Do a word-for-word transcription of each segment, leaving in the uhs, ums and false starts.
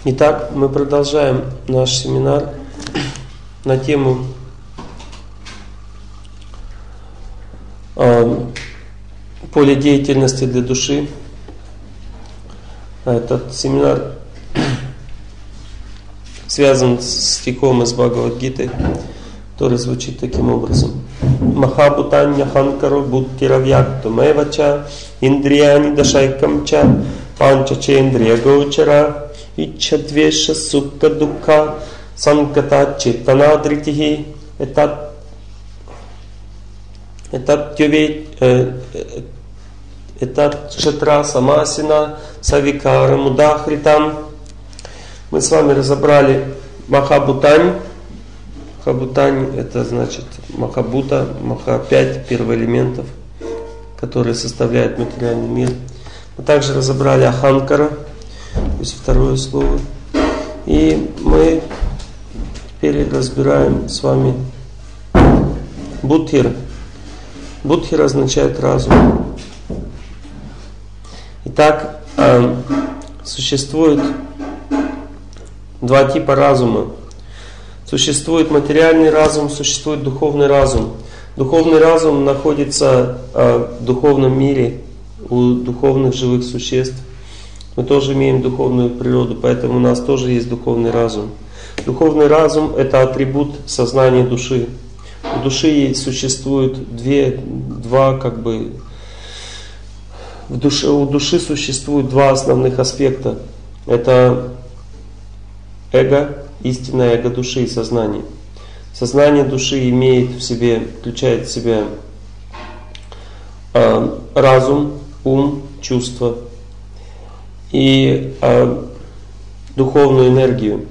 Итак, мы продолжаем наш семинар на тему э, поле деятельности для души. Этот семинар связан с стихом из Бхагавад-гиты, который звучит таким образом. Махабутанья ханкаро буттиравьякту мэвача индрияни дашайкамча панчачендрия гочара иччадвеша сукка дукха санката четтанадритихи этат этат тюве этат шатра самасина савикара мудахритам. Мы с вами разобрали Махабутань. Махабутань — это значит Махабута, Маха пять первоэлементов, которые составляют материальный мир. Мы также разобрали Аханкара, то есть второе слово. И мы теперь разбираем с вами Будхир. Будхир означает разум. Итак, существует два типа разума. Существует материальный разум, существует духовный разум. Духовный разум находится в духовном мире у духовных живых существ. Мы тоже имеем духовную природу, поэтому у нас тоже есть духовный разум. Духовный разум — это атрибут сознания души. У души существует две, два как бы... В душе, у души существует два основных аспекта. Это эго, истинное эго души и сознание. Сознание души имеет в себе, включает в себя э, разум, ум, чувства и э, духовную энергию.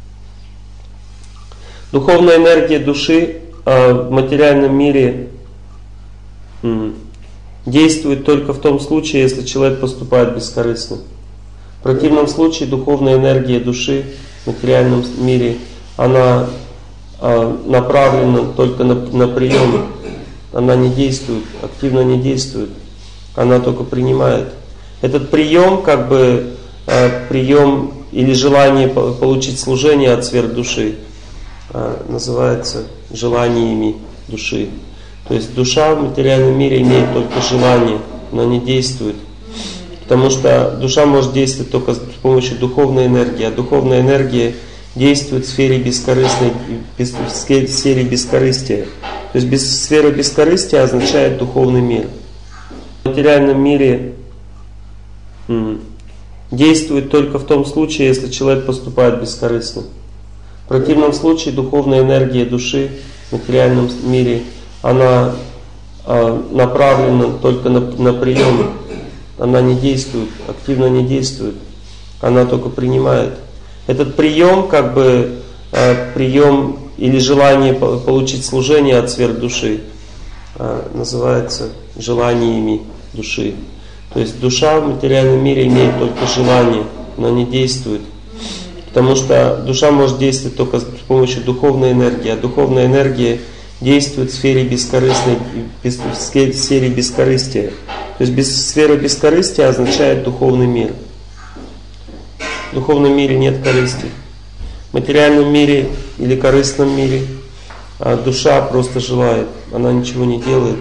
Духовная энергия души э, в материальном мире э, действует только в том случае, если человек поступает бескорыстно. В противном случае духовная энергия души в материальном мире, она э, направлена только на, на прием. Она не действует, активно не действует. Она только принимает. Этот прием, как бы э, прием или желание получить служение от сверхдуши, э, называется желаниями души. То есть душа в материальном мире имеет только желание, но не действует. Потому что душа может действовать только с помощью духовной энергии, а духовная энергия действует в сфере бескорыстной, в сфере бескорыстия. То есть без, сфера бескорыстия означает духовный мир. В материальном мире м, действует только в том случае, если человек поступает бескорыстно. В противном случае духовная энергия души в материальном мире, она э, направлена только на, на прием. Она не действует, активно не действует. Она только принимает. Этот прием, как бы э, прием или желание получить служение от сверхдуши, э, называется желаниями души. То есть душа в материальном мире имеет только желание, но не действует. Потому что душа может действовать только с помощью духовной энергии, а духовная энергия действует в сфере бескорыстной, в сфере бескорыстия. То есть без, сфера бескорыстия означает духовный мир. В духовном мире нет корысти. В материальном мире или корыстном мире душа просто желает, она ничего не делает.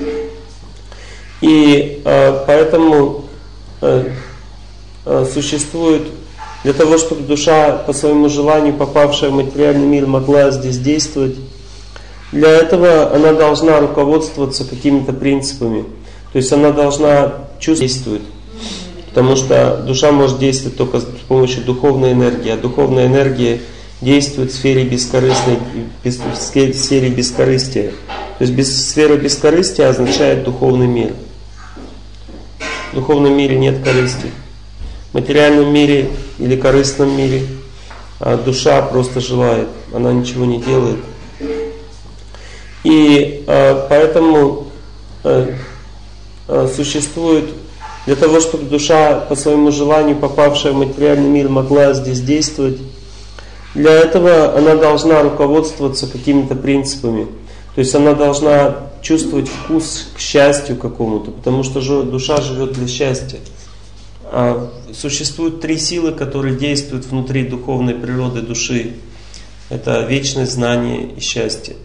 И э, поэтому э, э, существует, для того, чтобы душа по своему желанию, попавшая в материальный мир, могла здесь действовать, для этого она должна руководствоваться какими-то принципами. То есть она должна чувствовать, потому что душа может действовать только с помощью духовной энергии, а духовная энергия действует в сфере бескорыстной, в сфере бескорыстия. То есть без, сфера бескорыстия означает духовный мир. В духовном мире нет корысти. В материальном мире или корыстном мире душа просто желает, она ничего не делает. И э, поэтому э, э, существует, для того, чтобы душа по своему желанию, попавшая в материальный мир, могла здесь действовать, для этого она должна руководствоваться какими-то принципами. То есть она должна чувствовать вкус к счастью какому-то, потому что душа живет для счастья. А существуют три силы, которые действуют внутри духовной природы души. Это вечность, знание и счастье.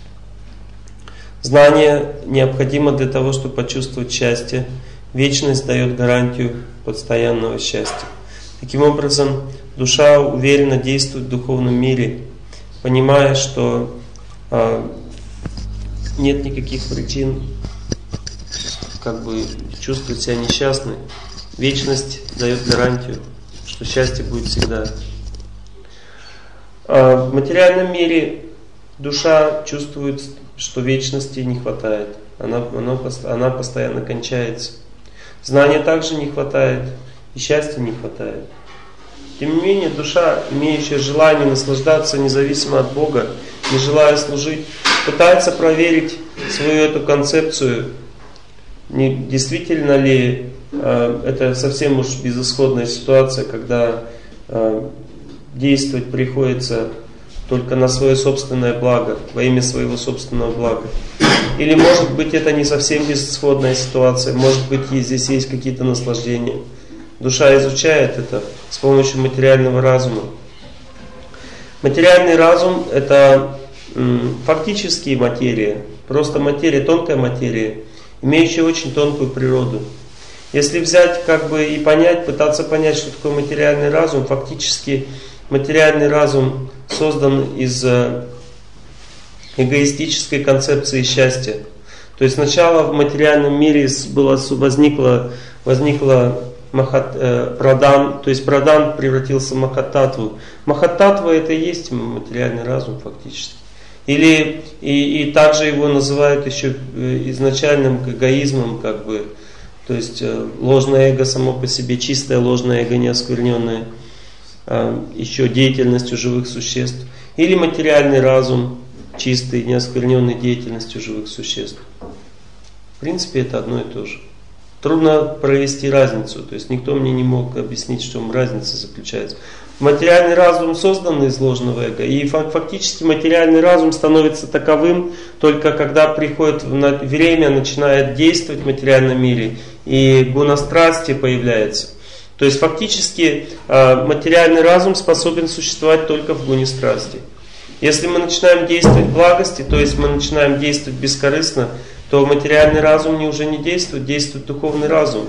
Знание необходимо для того, чтобы почувствовать счастье. Вечность дает гарантию постоянного счастья. Таким образом, душа уверенно действует в духовном мире, понимая, что а, нет никаких причин как бы чувствовать себя несчастной. Вечность дает гарантию, что счастье будет всегда. А в материальном мире душа чувствует, что вечности не хватает. Она, она, она постоянно кончается. Знания также не хватает, и счастья не хватает. Тем не менее, душа, имеющая желание наслаждаться независимо от Бога, не желая служить, пытается проверить свою эту концепцию, не, действительно ли э, это совсем уж безысходная ситуация, когда э, действовать приходится только на свое собственное благо, во имя своего собственного блага. Или может быть это не совсем безысходная ситуация, может быть и здесь есть какие-то наслаждения. Душа изучает это с помощью материального разума. Материальный разум это м, фактически материя, просто материя, тонкая материя, имеющая очень тонкую природу. Если взять как бы и понять, пытаться понять, что такое материальный разум, фактически материальный разум создан из эгоистической концепции счастья. То есть сначала в материальном мире было, возникло, возникло махат, э, прадан, то есть прадан превратился в махаттатву. Махаттатва это и есть материальный разум фактически. Или и, и также его называют еще изначальным эгоизмом, как бы, то есть э, ложное эго само по себе, чистое ложное эго, неоскверненное, э, еще деятельностью живых существ. Или материальный разум, чистый, неоскверненный деятельностью живых существ. В принципе, это одно и то же. Трудно провести разницу, то есть никто мне не мог объяснить, в чем разница заключается. Материальный разум создан из ложного эго, и фактически материальный разум становится таковым только когда приходит время, начинает действовать в материальном мире, и гуна-страсти появляется. То есть фактически материальный разум способен существовать только в гуне страсти. Если мы начинаем действовать в благости, то есть мы начинаем действовать бескорыстно, то материальный разум не уже не действует, действует духовный разум.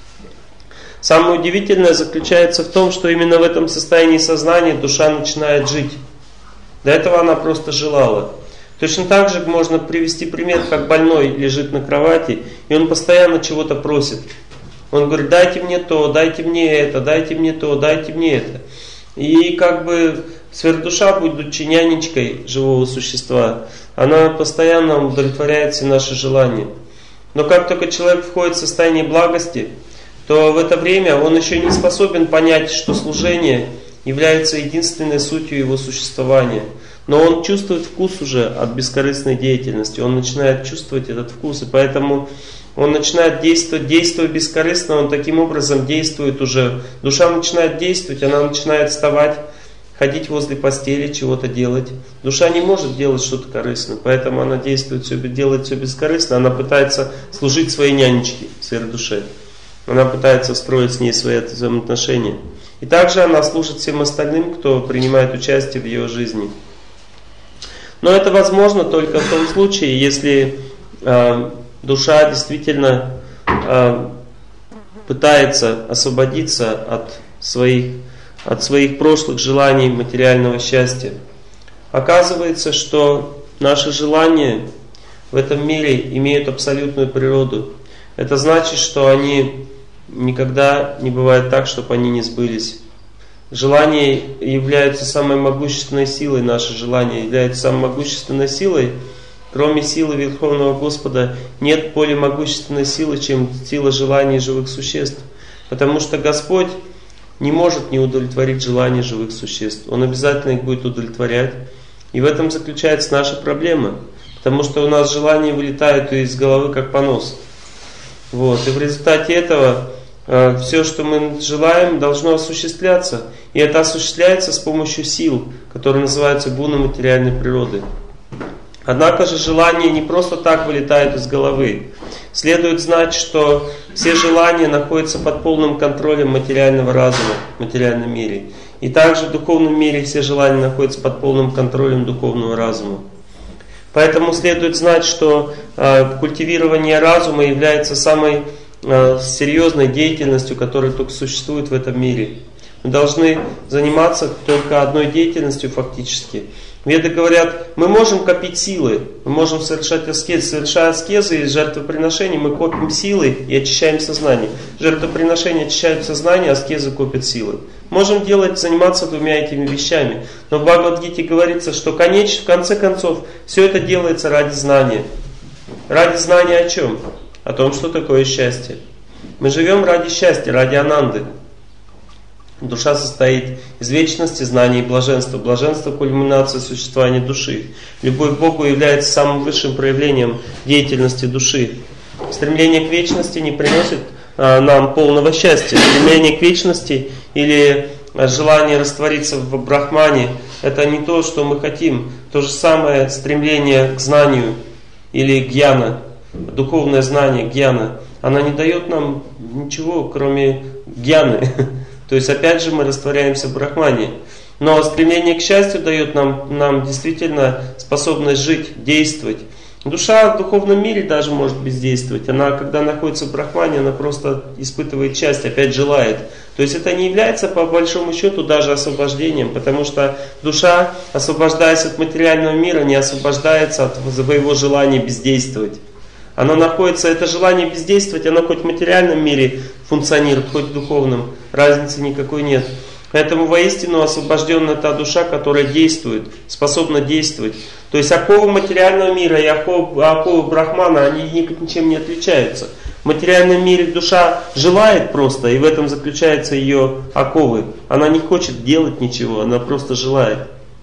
Самое удивительное заключается в том, что именно в этом состоянии сознания душа начинает жить. До этого она просто желала. Точно так же можно привести пример, как больной лежит на кровати, и он постоянно чего-то просит. Он говорит: дайте мне то, дайте мне это, дайте мне то, дайте мне это. И как бы сверхдуша, будучи нянечкой живого существа, она постоянно удовлетворяет все наши желания. Но как только человек входит в состояние благости, то в это время он еще не способен понять, что служение является единственной сутью его существования. Но он чувствует вкус уже от бескорыстной деятельности, он начинает чувствовать этот вкус, и поэтому он начинает действовать, действуя бескорыстно, он таким образом действует уже. Душа начинает действовать, она начинает вставать, ходить возле постели, чего-то делать. Душа не может делать что-то корыстное, поэтому она действует, все, делает все бескорыстно, она пытается служить своей нянечке, своей душе. Она пытается строить с ней свои взаимоотношения. И также она служит всем остальным, кто принимает участие в ее жизни. Но это возможно только в том случае, если э, душа действительно э, пытается освободиться от своих, от своих прошлых желаний материального счастья. Оказывается, что наши желания в этом мире имеют абсолютную природу. Это значит, что они никогда не бывает так, чтобы они не сбылись. Желания являются самой могущественной силой, наши желания являются самой могущественной силой. Кроме силы Верховного Господа нет более могущественной силы, чем сила желаний живых существ. Потому что Господь не может не удовлетворить желания живых существ. Он обязательно их будет удовлетворять. И в этом заключается наша проблема. Потому что у нас желания вылетают из головы как понос. Вот. И в результате этого э, все, что мы желаем, должно осуществляться. И это осуществляется с помощью сил, которые называются гуна материальной природы. Однако же желание не просто так вылетает из головы. Следует знать, что все желания находятся под полным контролем материального разума в материальном мире. И также в духовном мире все желания находятся под полным контролем духовного разума. Поэтому следует знать, что э, культивирование разума является самой э, серьезной деятельностью, которая только существует в этом мире. Мы должны заниматься только одной деятельностью фактически. Веды говорят, мы можем копить силы, мы можем совершать аскезы. Совершая аскезы и жертвоприношения, мы копим силы и очищаем сознание. Жертвоприношения очищают сознание, аскезы копят силы. Можем делать, заниматься двумя этими вещами. Но в Бхагавад-гите говорится, что конечно, в конце концов все это делается ради знания. Ради знания о чем? О том, что такое счастье. Мы живем ради счастья, ради ананды. Душа состоит из вечности, знания и блаженства. Блаженство – кульминация существования души. Любовь к Богу является самым высшим проявлением деятельности души. Стремление к вечности не приносит а, нам полного счастья. Стремление к вечности или желание раствориться в Брахмане – это не то, что мы хотим. То же самое стремление к знанию или гьяна, духовное знание, гьяна. Она не дает нам ничего, кроме гьяны. То есть опять же мы растворяемся в Брахмане. Но стремление к счастью дает нам, нам действительно способность жить, действовать. Душа в духовном мире даже может бездействовать. Она, когда находится в Брахмане, она просто испытывает счастье, опять желает. То есть это не является по большому счету даже освобождением, потому что душа, освобождаясь от материального мира, не освобождается от своего желания бездействовать. Оно находится, это желание бездействовать, оно хоть в материальном мире функционирует, хоть в духовном, разницы никакой нет. Поэтому воистину освобожденная та душа, которая действует, способна действовать. То есть оковы материального мира и оковы, оковы Брахмана, они ничем не отличаются. В материальном мире душа желает просто, и в этом заключаются ее оковы. Она не хочет делать ничего, она просто желает.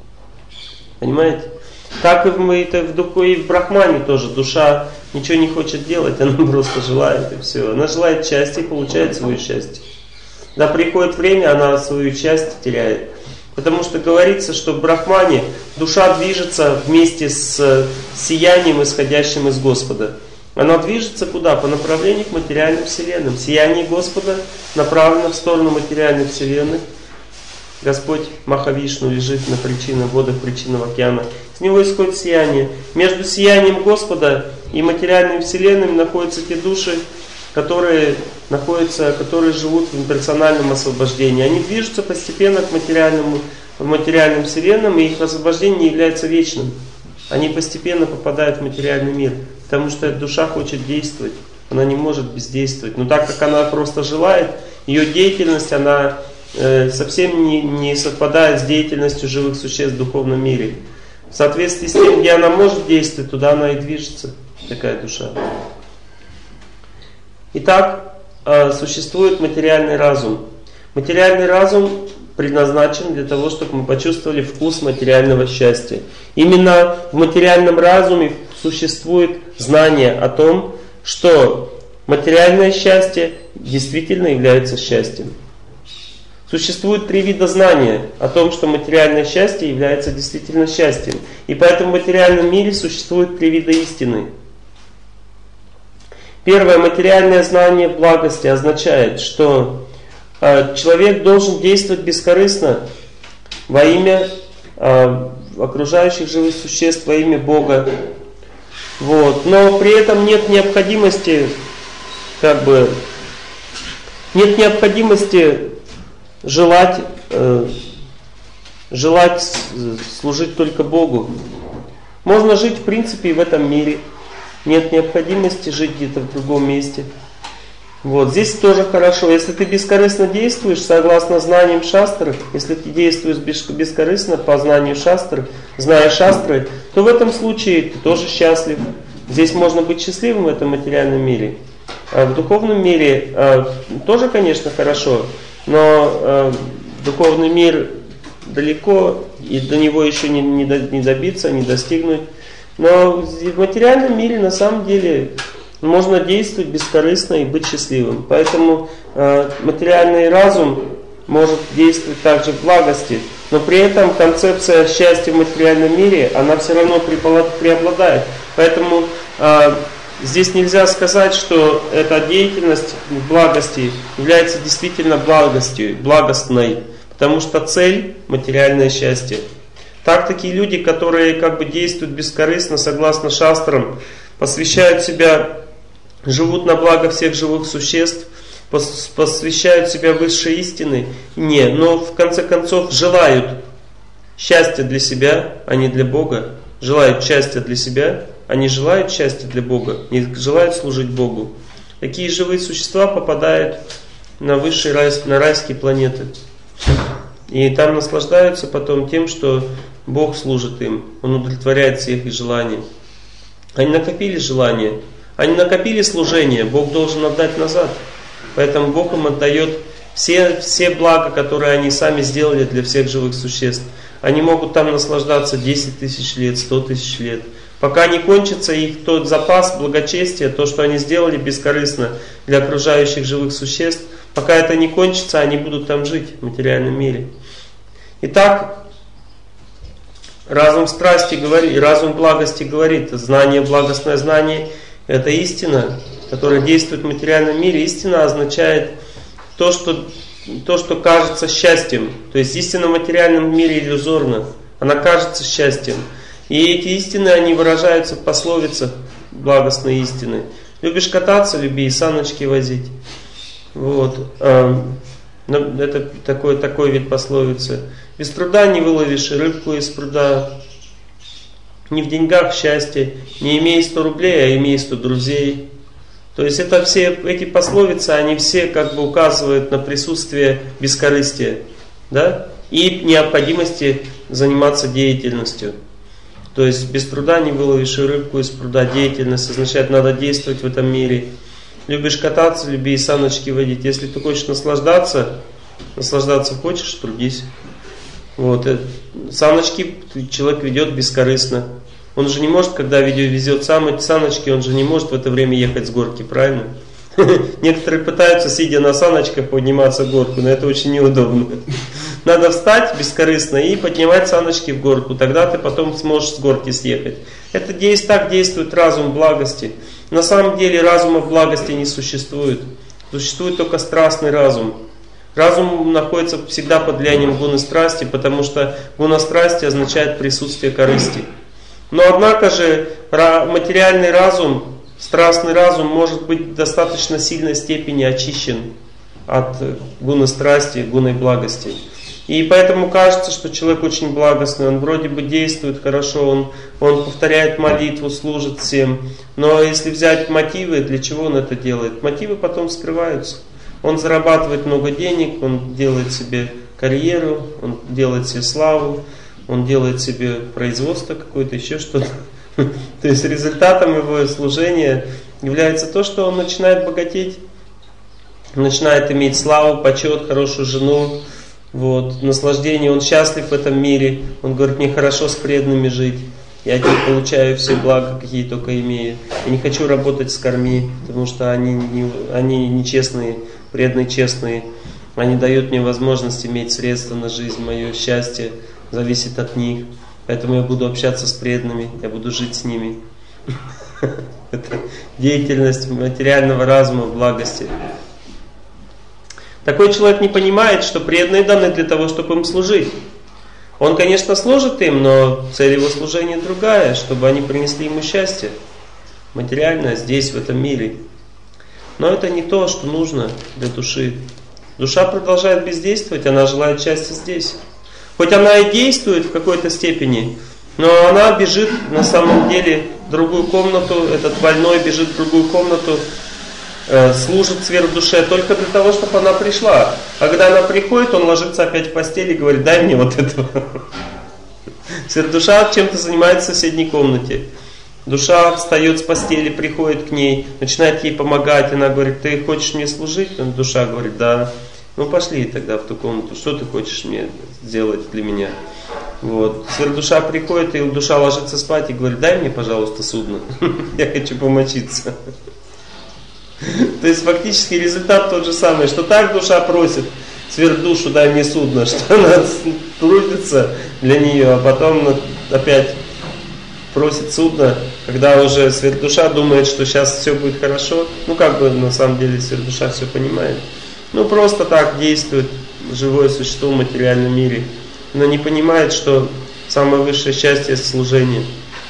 Понимаете? Так и в, это в духе, и в Брахмане тоже душа ничего не хочет делать, она просто желает, и все. Она желает счастья и получает свое счастье. Когда приходит время, она свое счастье теряет. Потому что говорится, что в Брахмане душа движется вместе с сиянием, исходящим из Господа. Она движется куда? По направлению к материальным вселенным. Сияние Господа направлено в сторону материальных вселенных. Господь Махавишну лежит на причинах, водах причинного океана. С него исходит сияние. Между сиянием Господа и материальными вселенными находятся те души, которые, находятся, которые живут в имперсональном освобождении. Они движутся постепенно к материальному, в материальным вселенным, и их освобождение не является вечным. Они постепенно попадают в материальный мир, потому что эта душа хочет действовать. Она не может бездействовать. Но так как она просто желает, ее деятельность, она э, совсем не, не совпадает с деятельностью живых существ в духовном мире. В соответствии с тем, где она может действовать, туда она и движется, такая душа. Итак, существует материальный разум. Материальный разум предназначен для того, чтобы мы почувствовали вкус материального счастья. Именно в материальном разуме существует знание о том, что материальное счастье действительно является счастьем. Существует три вида знания о том, что материальное счастье является действительно счастьем. И поэтому в материальном мире существует три вида истины. Первое, материальное знание благости означает, что э, человек должен действовать бескорыстно во имя э, окружающих живых существ, во имя Бога. Вот. Но при этом нет необходимости, как бы, нет необходимости желать, э, желать служить только Богу. Можно жить в принципе и в этом мире. Нет необходимости жить где-то в другом месте. Вот. Здесь тоже хорошо. Если ты бескорыстно действуешь, согласно знаниям шастры, если ты действуешь бескорыстно по знанию шастры, зная шастры, то в этом случае ты тоже счастлив. Здесь можно быть счастливым в этом материальном мире. А в духовном мире а, тоже, конечно, хорошо, но а, духовный мир далеко, и до него еще не, не, не добиться, не достигнуть. Но в материальном мире на самом деле можно действовать бескорыстно и быть счастливым. Поэтому э, материальный разум может действовать также в благости, но при этом концепция счастья в материальном мире, она все равно преобладает. Поэтому э, здесь нельзя сказать, что эта деятельность благости является действительно благостью, благостной, потому что цель – материальное счастье. Так такие люди, которые как бы действуют бескорыстно, согласно шастрам, посвящают себя, живут на благо всех живых существ, посвящают себя высшей истины, не, но в конце концов желают счастья для себя, а не для Бога. Желают счастья для себя, а не желают счастья для Бога, не желают служить Богу. Такие живые существа попадают на высшие райские, на райские планеты. И там наслаждаются потом тем, что Бог служит им. Он удовлетворяет все их желания. Они накопили желания, они накопили служение, Бог должен отдать назад. Поэтому Бог им отдает все, все блага, которые они сами сделали для всех живых существ. Они могут там наслаждаться десять тысяч лет, сто тысяч лет. Пока не кончится их тот запас благочестия, то, что они сделали бескорыстно для окружающих живых существ, пока это не кончится, они будут там жить в материальном мире. Итак, разум страсти говорит, разум благости говорит, знание, благостное знание – это истина, которая действует в материальном мире. Истина означает то, что, то, что кажется счастьем. То есть истина в материальном мире иллюзорна, она кажется счастьем. И эти истины, они выражаются в пословицах благостной истины. Любишь кататься, люби и саночки возить. Вот. Это такой, такой вид пословицы. Без труда не выловишь рыбку из пруда. Не в деньгах счастье. Не имей сто рублей, а имей сто друзей. То есть это все эти пословицы, они все как бы указывают на присутствие бескорыстия, да? И необходимости заниматься деятельностью. То есть без труда не выловишь рыбку из пруда. Деятельность означает, надо действовать в этом мире. Любишь кататься, люби и саночки водить. Если ты хочешь наслаждаться, наслаждаться хочешь, трудись. Вот. Саночки человек ведет бескорыстно. Он же не может, когда видео везет саночки, он же не может в это время ехать с горки, правильно? Некоторые пытаются, сидя на саночках, подниматься в горку, но это очень неудобно. Надо встать бескорыстно и поднимать саночки в горку, тогда ты потом сможешь с горки съехать. Это так действует разум благости. На самом деле разума благости не существует. Существует только страстный разум. Разум находится всегда под влиянием гуны страсти, потому что гуна страсти означает присутствие корысти. Но однако же материальный разум, страстный разум может быть в достаточно сильной степени очищен от гуны страсти, гуны благости. И поэтому кажется, что человек очень благостный, он вроде бы действует хорошо, он, он повторяет молитву, служит всем. Но если взять мотивы, для чего он это делает? Мотивы потом скрываются. Он зарабатывает много денег, он делает себе карьеру, он делает себе славу, он делает себе производство какое-то, еще что-то. То есть результатом его служения является то, что он начинает богатеть, начинает иметь славу, почет, хорошую жену, вот, наслаждение, он счастлив в этом мире, он говорит, мне хорошо с преданными жить, я теперь получаю все блага, какие только имею, я не хочу работать с корми, потому что они, не, они нечестные, преданные честные, они дают мне возможность иметь средства на жизнь, мое счастье зависит от них, поэтому я буду общаться с преданными, я буду жить с ними. Это деятельность материального разума в благости. Такой человек не понимает, что преданные даны для того, чтобы им служить. Он, конечно, служит им, но цель его служения другая, чтобы они принесли ему счастье материальное здесь, в этом мире. Но это не то, что нужно для души. Душа продолжает бездействовать, она желает счастья здесь. Хоть она и действует в какой-то степени, но она бежит на самом деле в другую комнату, этот больной бежит в другую комнату, э, служит сверхдуше только для того, чтобы она пришла. А когда она приходит, он ложится опять в постель и говорит, дай мне вот этого. Сверхдуша чем-то занимается в соседней комнате. Душа встает с постели, приходит к ней, начинает ей помогать. Она говорит, ты хочешь мне служить? Душа говорит, да. Ну пошли тогда в ту комнату, что ты хочешь мне сделать для меня? Вот. Сверхдуша приходит, и душа ложится спать и говорит, дай мне, пожалуйста, судно, я хочу помочиться. То есть фактически результат тот же самый, что так душа просит сверхдушу, дай мне судно, что она трудится для нее, а потом опять просит судно, Когда уже светлдуша думает, что сейчас все будет хорошо, ну как бы на самом деле светлдуша все понимает, ну просто так действует живое существо в материальном мире, но не понимает, что самое высшее счастье — это служение.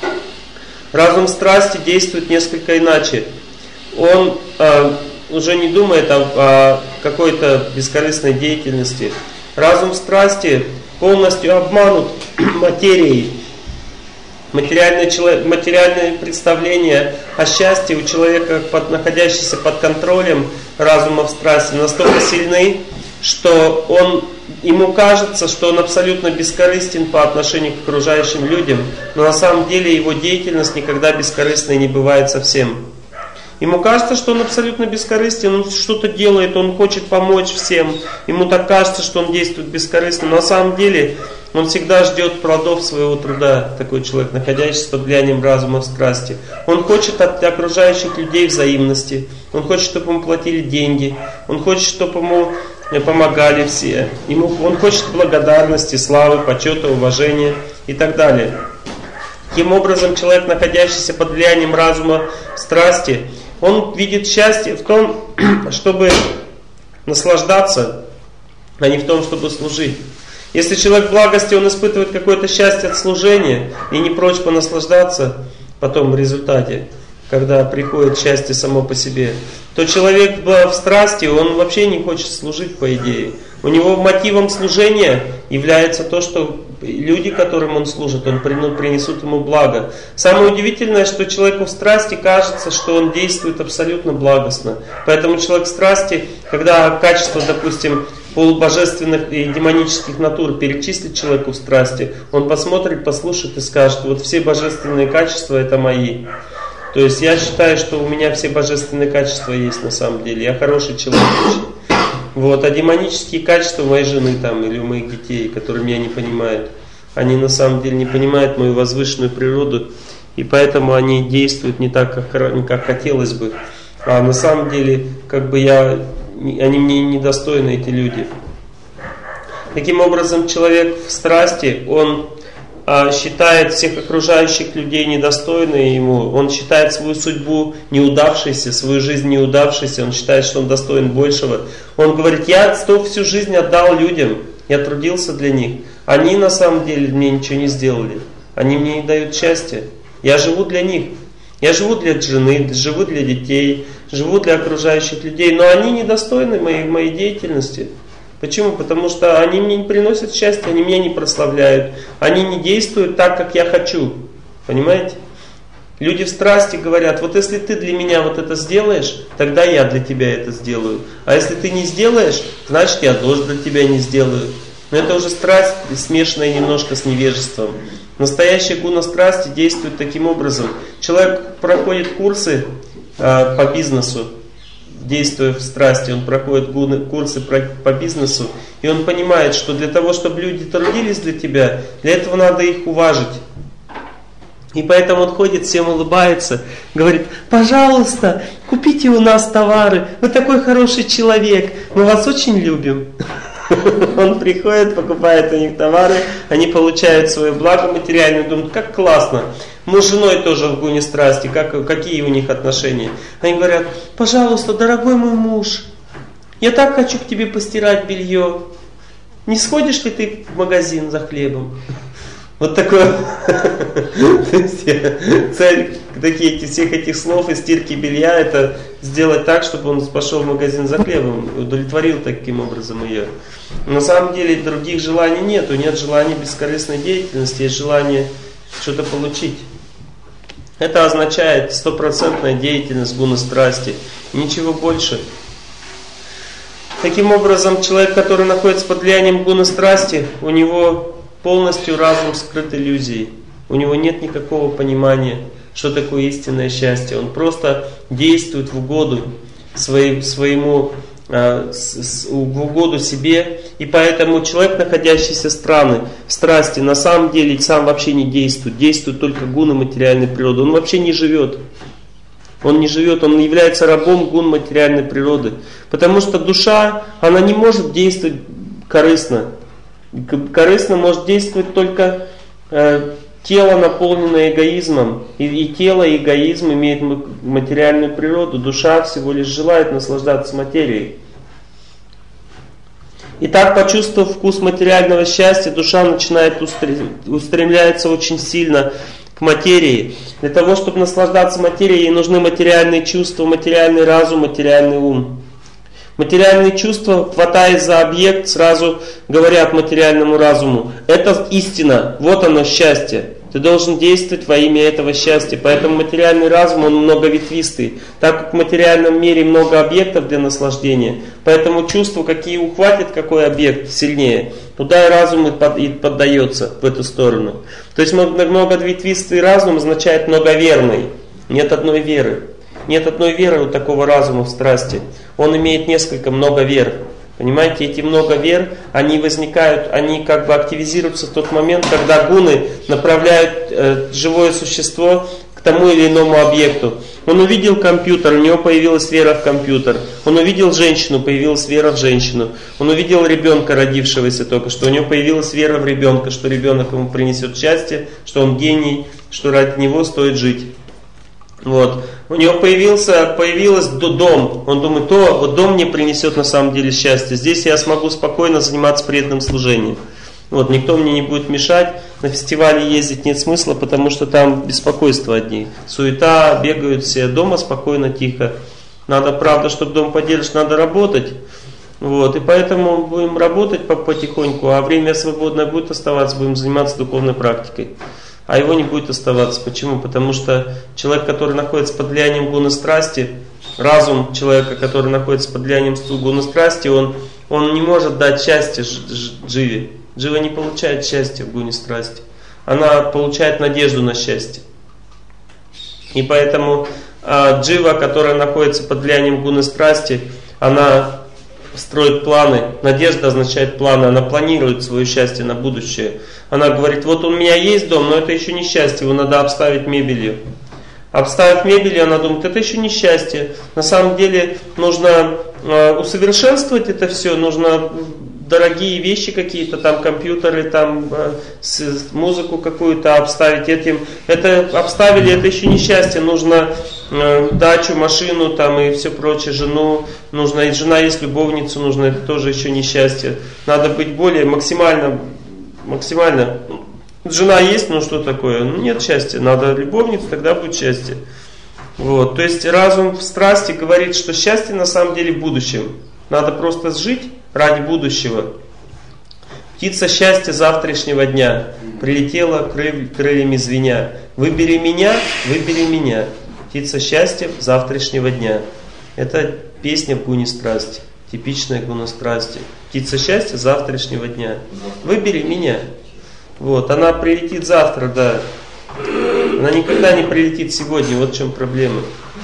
Разум страсти действует несколько иначе. Он э, уже не думает о, о какой-то бескорыстной деятельности. Разум страсти полностью обманут материей. Материальное, человек, материальное представление о счастье у человека, под, находящийся под контролем разума в страсти, настолько сильны, что он, ему кажется, что он абсолютно бескорыстен по отношению к окружающим людям, но на самом деле его деятельность никогда бескорыстной не бывает совсем. Ему кажется, что он абсолютно бескорыстен, он что-то делает, он хочет помочь всем, ему так кажется, что он действует бескорыстно, но на самом деле он всегда ждет плодов своего труда, такой человек, находящийся под влиянием разума в страсти. Он хочет от окружающих людей взаимности, он хочет, чтобы ему платили деньги, он хочет, чтобы ему помогали все, ему, он хочет благодарности, славы, почета, уважения и так далее. Таким образом, человек, находящийся под влиянием разума в страсти, он видит счастье в том, чтобы наслаждаться, а не в том, чтобы служить. Если человек в благости, он испытывает какое-то счастье от служения и не прочь понаслаждаться потом в результате, когда приходит счастье само по себе, то человек в страсти, он вообще не хочет служить, по идее. У него мотивом служения является то, что люди, которым он служит, он принесут ему благо. Самое удивительное, что человеку в страсти кажется, что он действует абсолютно благостно. Поэтому человек в страсти, когда качество, допустим, полубожественных и демонических натур перечислит человеку в страсти, он посмотрит, послушает и скажет: вот все божественные качества — это мои. То есть я считаю, что у меня все божественные качества есть на самом деле. Я хороший человек. Вот, а демонические качества моей жены там, или у моих детей, которые меня не понимают, они на самом деле не понимают мою возвышенную природу, и поэтому они действуют не так, как, как хотелось бы. А на самом деле, как бы я, они мне недостойны, эти люди. Таким образом, человек в страсти, он а, считает всех окружающих людей недостойными ему, он считает свою судьбу неудавшейся, свою жизнь неудавшейся, он считает, что он достоин большего. Он говорит: я всю жизнь отдал людям, я трудился для них, они на самом деле мне ничего не сделали, они мне не дают счастья, я живу для них, я живу для жены, живу для детей, живу для окружающих людей, но они недостойны моей, моей деятельности. Почему? Потому что они мне не приносят счастья, они меня не прославляют, они не действуют так, как я хочу. Понимаете? Люди в страсти говорят: вот если ты для меня вот это сделаешь, тогда я для тебя это сделаю. А если ты не сделаешь, значит я тоже для тебя не сделаю. Но это уже страсть, смешанная немножко с невежеством. Настоящая гуна страсти действует таким образом. Человек проходит курсы э, по бизнесу, действуя в страсти, он проходит курсы по бизнесу, и он понимает, что для того, чтобы люди трудились для тебя, для этого надо их уважить. И поэтому он ходит, всем улыбается, говорит: пожалуйста, купите у нас товары, вы такой хороший человек, мы вас очень любим. Он приходит, покупает у них товары, они получают свое благо материальное, думают: как классно. Мы с женой тоже в гуне страсти, как, какие у них отношения. Они говорят: пожалуйста, дорогой мой муж, я так хочу к тебе постирать белье. Не сходишь ли ты в магазин за хлебом? Вот такое. Цель такие, эти, всех этих слов и стирки белья — это сделать так, чтобы он пошел в магазин за хлебом, удовлетворил таким образом ее. На самом деле других желаний нету, нет желания бескорыстной деятельности, есть желание что-то получить. Это означает стопроцентная деятельность гуна страсти, ничего больше. Таким образом, человек, который находится под влиянием гуна страсти, у него полностью разум скрыт иллюзией. У него нет никакого понимания, что такое истинное счастье. Он просто действует в угоду своей, своему, э, с, в угоду себе. И поэтому человек, находящийся в страны, в страсти, на самом деле сам вообще не действует. Действует только гуна материальной природы. Он вообще не живет. Он не живет, он является рабом гун материальной природы. Потому что душа, она не может действовать корыстно. Корыстно может действовать только э, тело наполнено эгоизмом, и, и тело, и эгоизм имеют материальную природу, душа всего лишь желает наслаждаться материей. И так, почувствовав вкус материального счастья, душа начинает устремляться очень сильно к материи. Для того, чтобы наслаждаться материей, ей нужны материальные чувства, материальный разум, материальный ум. Материальные чувства, хватаясь за объект, сразу говорят материальному разуму: это истина, вот оно счастье. Ты должен действовать во имя этого счастья. Поэтому материальный разум, он многоветвистый. Так как в материальном мире много объектов для наслаждения, поэтому чувство, какие ухватит какой объект сильнее, туда и разум и поддается в эту сторону. То есть многоветвистый разум означает многоверный. Нет одной веры. Нет одной веры у такого разума в страсти. Он имеет несколько много вер. Понимаете, эти много вер, они возникают, они как бы активизируются в тот момент, когда гуны направляют э, живое существо к тому или иному объекту. Он увидел компьютер, у него появилась вера в компьютер. Он увидел женщину, появилась вера в женщину. Он увидел ребенка, родившегося только что, у него появилась вера в ребенка, что ребенок ему принесет счастье, что он гений, что ради него стоит жить. Вот. У него появился, появился дом. Он думает: то вот дом мне принесет на самом деле счастье. Здесь я смогу спокойно заниматься преданным служением. Вот, никто мне не будет мешать. На фестивале ездить нет смысла, потому что там беспокойство одни. Суета, бегают все. Дома спокойно, тихо. Надо, правда, чтобы дом поддерживать, надо работать. Вот, и поэтому будем работать потихоньку, а время свободное будет оставаться, будем заниматься духовной практикой. А его не будет оставаться. Почему? Потому что человек, который находится под влиянием гуны страсти, разум человека, который находится под влиянием гуны страсти, он, он не может дать счастье дживе. Джива не получает счастья в гуне страсти. Она получает надежду на счастье. И поэтому а, джива, которая находится под влиянием гуны страсти, она строит планы. Надежда означает планы. Она планирует свое счастье на будущее. Она говорит: вот у меня есть дом, но это еще не счастье, его надо обставить мебелью. Обставив мебелью, она думает: это еще не счастье. На самом деле нужно э, усовершенствовать это все, нужно дорогие вещи какие-то, там компьютеры, там э, с, музыку какую-то обставить этим. Это обставили, это еще не счастье. Нужно э, дачу, машину там и все прочее, жену. Нужно, и жена есть, любовницу нужно, это тоже еще не счастье. Надо быть более максимально, максимально. Жена есть, ну что такое? Ну нет счастья, надо любовницу, тогда будет счастье. Вот. То есть разум в страсти говорит, что счастье на самом деле в будущем. Надо просто жить ради будущего. Птица счастья завтрашнего дня прилетела крыль, крыльями звеня. Выбери меня, выбери меня. Птица счастья завтрашнего дня. Это песня в гуне страсти. Типичная гуна страсти. Птица счастья завтрашнего дня. Выбери меня. Вот, она прилетит завтра, да. Она никогда не прилетит сегодня, вот в чем проблема.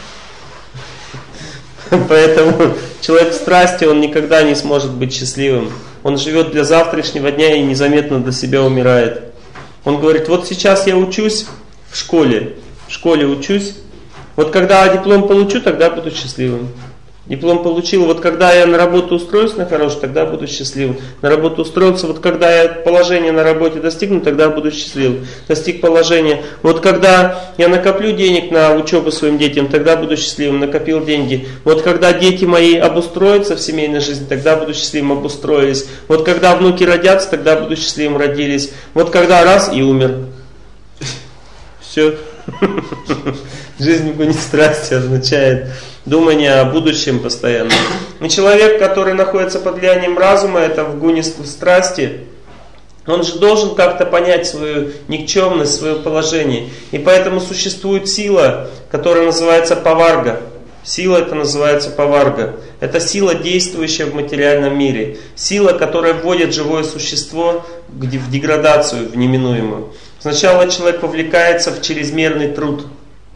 Поэтому человек в страсти, он никогда не сможет быть счастливым. Он живет для завтрашнего дня и незаметно для себя умирает. Он говорит: вот сейчас я учусь в школе, в школе учусь. Вот когда диплом получу, тогда буду счастливым. Диплом получил, вот когда я на работу устроюсь на хорошую, тогда буду счастливым. На работу устроился, вот когда я положение на работе достигну, тогда буду счастливым. Достиг положения. Вот когда я накоплю денег на учебу своим детям, тогда буду счастливым. Накопил деньги. Вот когда дети мои обустроятся в семейной жизни, тогда буду счастливым, обустроились. Вот когда внуки родятся, тогда буду счастливым, родились. Вот когда раз и умер. Все. Жизнь в гуне страсти означает думание о будущем постоянно. И человек, который находится под влиянием разума, это в гуне страсти, он же должен как-то понять свою никчемность, свое положение. И поэтому существует сила, которая называется паварга. Сила это называется паварга. Это сила, действующая в материальном мире. Сила, которая вводит живое существо в деградацию, в неминуемую. Сначала человек вовлекается в чрезмерный труд.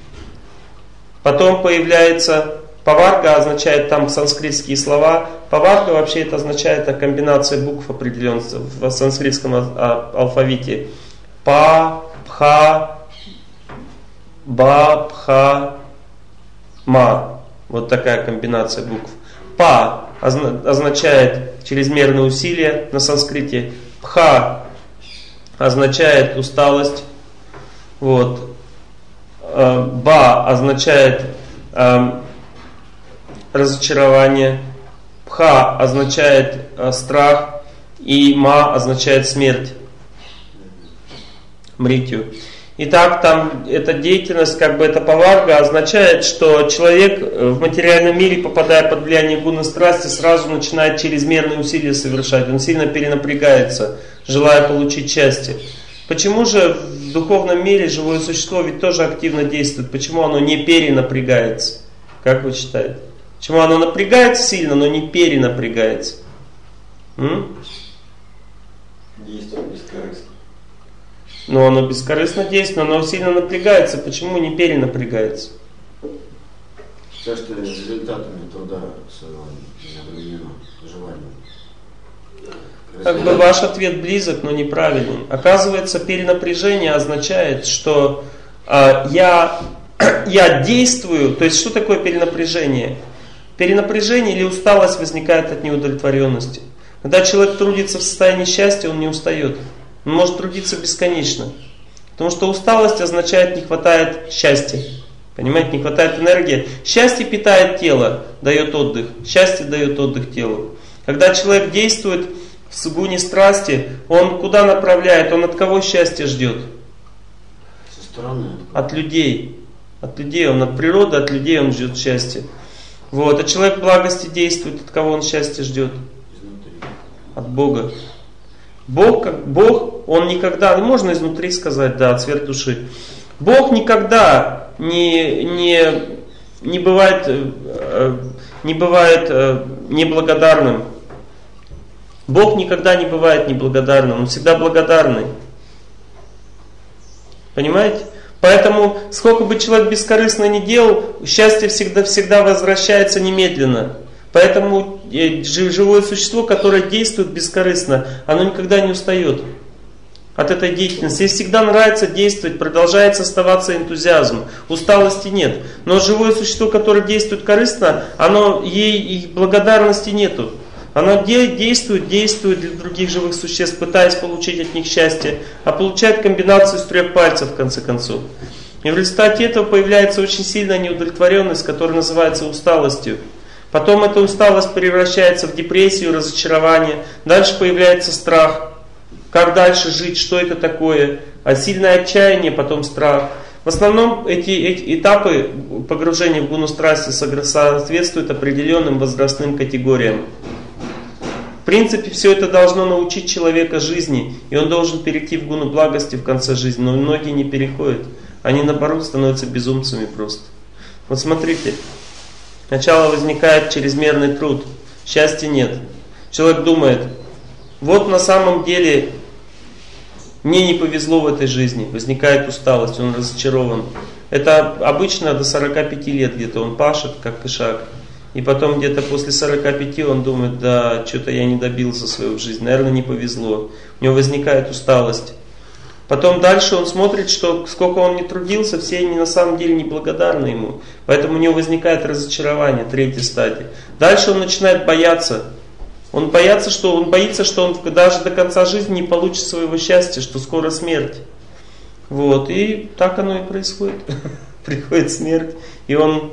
Потом появляется паварга, означает там санскритские слова. Паварга вообще это означает это комбинация букв определенных в санскритском алфавите. Па, пха, ба, пха, ма. Вот такая комбинация букв. Па означает чрезмерное усилие на санскрите. Пха означает усталость. Вот. Ба означает разочарование, пха означает страх, и ма означает смерть, мритью. Итак, там эта деятельность, как бы эта паварга, означает, что человек в материальном мире, попадая под влияние гуны страсти, сразу начинает чрезмерные усилия совершать. Он сильно перенапрягается, желая получить счастье. Почему же в духовном мире живое существо ведь тоже активно действует? Почему оно не перенапрягается? Как вы считаете? Почему оно напрягается сильно, но не перенапрягается? М? Действует бескорыстно. Но оно бескорыстно действует, но оно сильно напрягается. Почему не перенапрягается? Потому что результатами труда своего не обременено желанием. Как бы ваш ответ близок, но неправильный. Оказывается, перенапряжение означает, что э, я, я действую. То есть, что такое перенапряжение? Перенапряжение или усталость возникает от неудовлетворенности. Когда человек трудится в состоянии счастья, он не устает. Он может трудиться бесконечно. Потому что усталость означает, не хватает счастья. Понимаете, не хватает энергии. Счастье питает тело, дает отдых. Счастье дает отдых телу. Когда человек действует в гуне страсти, он куда направляет? Он от кого счастье ждет? Со стороны. От людей. От людей. Он от природы, от людей он ждет счастья. Вот. А человек в благости действует, от кого он счастье ждет? Изнутри. От Бога. Бог, как Бог, Он никогда, можно изнутри сказать, да, цвет души. Бог никогда не, не, не бывает, не бывает неблагодарным. Бог никогда не бывает неблагодарным, Он всегда благодарный. Понимаете? Поэтому, сколько бы человек бескорыстно ни делал, счастье всегда, всегда возвращается немедленно. Поэтому живое существо, которое действует бескорыстно, оно никогда не устает от этой деятельности. Ей всегда нравится действовать, продолжает оставаться энтузиазм, усталости нет. Но живое существо, которое действует корыстно, оно, ей благодарности нету. Оно действует, действует для других живых существ, пытаясь получить от них счастье, а получает комбинацию из трех пальцев в конце концов. И в результате этого появляется очень сильная неудовлетворенность, которая называется усталостью. Потом эта усталость превращается в депрессию, разочарование. Дальше появляется страх. Как дальше жить, что это такое? А сильное отчаяние, потом страх. В основном эти, эти этапы погружения в гуну страсти соответствуют определенным возрастным категориям. В принципе, все это должно научить человека жизни, и он должен перейти в гуну благости в конце жизни. Но многие не переходят. Они, наоборот, становятся безумцами просто. Вот смотрите. Сначала возникает чрезмерный труд, счастья нет. Человек думает, вот на самом деле мне не повезло в этой жизни, возникает усталость, он разочарован. Это обычно до сорока пяти лет где-то он пашет, как кышак. И потом где-то после сорока пяти он думает, да, что-то я не добился своего в жизни, наверное, не повезло. У него возникает усталость. Потом дальше он смотрит, что сколько он не трудился, все они на самом деле неблагодарны ему. Поэтому у него возникает разочарование, третья стадия. Дальше он начинает бояться. Он боится, что он боится, что он даже до конца жизни не получит своего счастья, что скоро смерть. Вот, и так оно и происходит. Приходит смерть, и он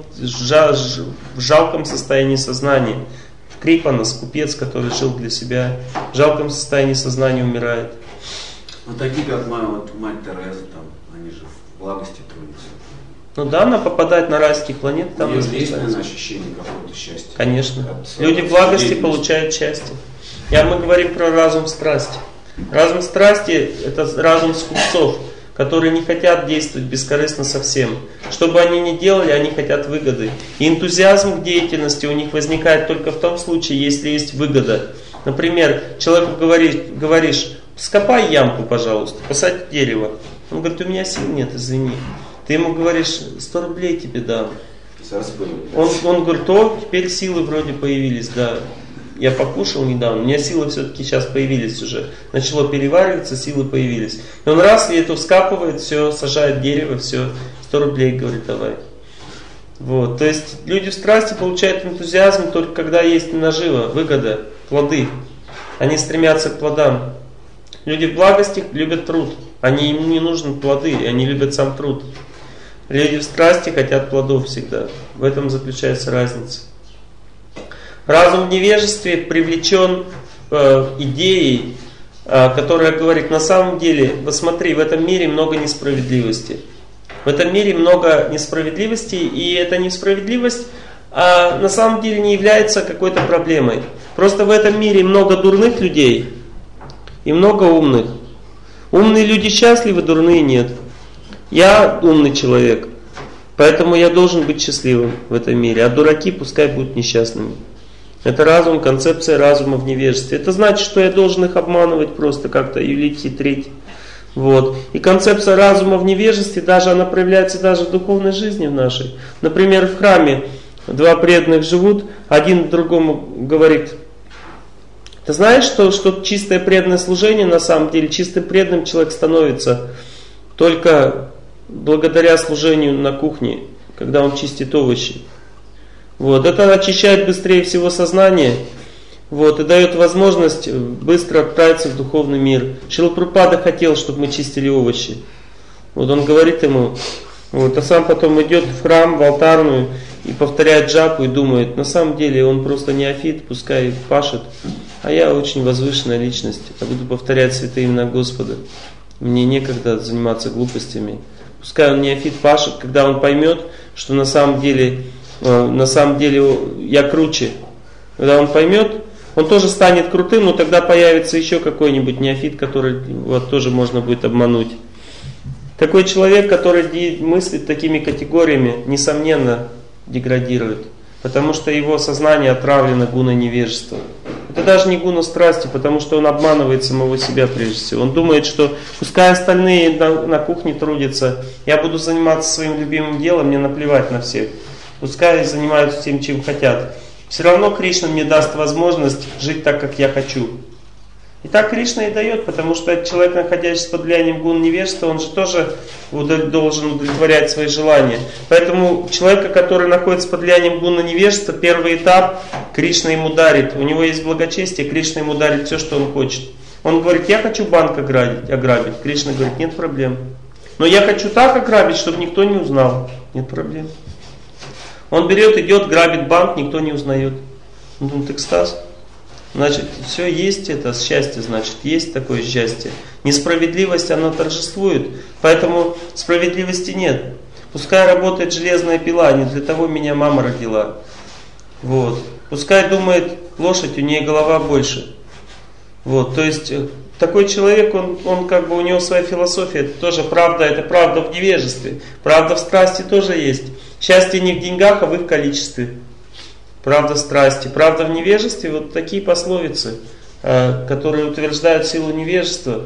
в жалком состоянии сознания. Крипанас, купец, который жил для себя, в жалком состоянии сознания умирает. Ну такие, как моя вот мать Тереза, там, они же в благости трудятся. Ну да, она попадает на райские планеты, там есть, есть, наверное, ощущение какого-то счастья. Конечно. Люди в благости получают счастье. Я, мы говорим про разум страсти. Разум страсти – это разум скупцов, которые не хотят действовать бескорыстно совсем. Что бы они ни делали, они хотят выгоды. И энтузиазм к деятельности у них возникает только в том случае, если есть выгода. Например, человеку говоришь, говоришь скопай ямку, пожалуйста, посадь дерево. Он говорит, у меня сил нет, извини. Ты ему говоришь, сто рублей тебе дам. Он, он говорит, о, теперь силы вроде появились, да. Я покушал недавно, у меня силы все-таки сейчас появились уже. Начало перевариваться, силы появились. И он раз, и это вскапывает, все, сажает дерево, все, сто рублей, говорит, давай. Вот, то есть люди в страсти получают энтузиазм только когда есть нажива, выгода, плоды. Они стремятся к плодам. Люди в благости любят труд. Они, им не нужны плоды, они любят сам труд. Люди в страсти хотят плодов всегда. В этом заключается разница. Разум в невежестве привлечен э, идеей, э, которая говорит, на самом деле, вот смотри, в этом мире много несправедливости. В этом мире много несправедливости, и эта несправедливость а, на самом деле не является какой-то проблемой. Просто в этом мире много дурных людей и много умных. Умные люди счастливы, дурные нет. Я умный человек, поэтому я должен быть счастливым в этом мире, а дураки пускай будут несчастными. Это разум, концепция разума в невежестве. Это значит, что я должен их обманывать просто как-то, юлить, хитрить. Вот. И концепция разума в невежестве, даже она проявляется даже в духовной жизни в нашей. Например, в храме два преданных живут, один другому говорит: ты знаешь, что, что чистое преданное служение, на самом деле, чистым преданным человек становится только благодаря служению на кухне, когда он чистит овощи. Вот. Это очищает быстрее всего сознание, вот, и дает возможность быстро отправиться в духовный мир. Шрила Прабхупада хотел, чтобы мы чистили овощи. Вот он говорит ему, вот, а сам потом идет в храм, в алтарную и повторяет джапу и думает, на самом деле он просто неофит, пускай пашет, а я очень возвышенная личность, я буду повторять святые имена Господа. Мне некогда заниматься глупостями. Пускай он неофит пашет, когда он поймет, что на самом деле, на самом деле я круче. Когда он поймет, он тоже станет крутым, но тогда появится еще какой-нибудь неофит, который вот, тоже можно будет обмануть. Такой человек, который мыслит такими категориями, несомненно деградирует, потому что его сознание отравлено гуной невежества. Это даже не гуна страсти, потому что он обманывает самого себя прежде всего. Он думает, что пускай остальные на, на кухне трудятся, я буду заниматься своим любимым делом, мне наплевать на всех. Пускай занимаются тем, чем хотят. Все равно Кришна мне даст возможность жить так, как я хочу. И так Кришна и дает, потому что человек, находящийся под влиянием гун невежества, он же тоже должен удовлетворять свои желания. Поэтому человека, который находится под влиянием гуна невежества, первый этап Кришна ему дарит. У него есть благочестие, Кришна ему дарит все, что он хочет. Он говорит, я хочу банк ограбить, ограбить. Кришна говорит, нет проблем. Но я хочу так ограбить, чтобы никто не узнал. Нет проблем. Он берет, идет, грабит банк, никто не узнает. Он думает, экстаз. Значит, все есть это счастье, значит, есть такое счастье. Несправедливость, она торжествует, поэтому справедливости нет. Пускай работает железная пила, не для того меня мама родила. Вот. Пускай думает лошадь, у нее голова больше. Вот. То есть такой человек, он, он как бы у него своя философия, это тоже правда, это правда в невежестве. Правда в страсти тоже есть. Счастье не в деньгах, а в их количестве. Правда в страсти, правда в невежестве, вот такие пословицы, которые утверждают силу невежества.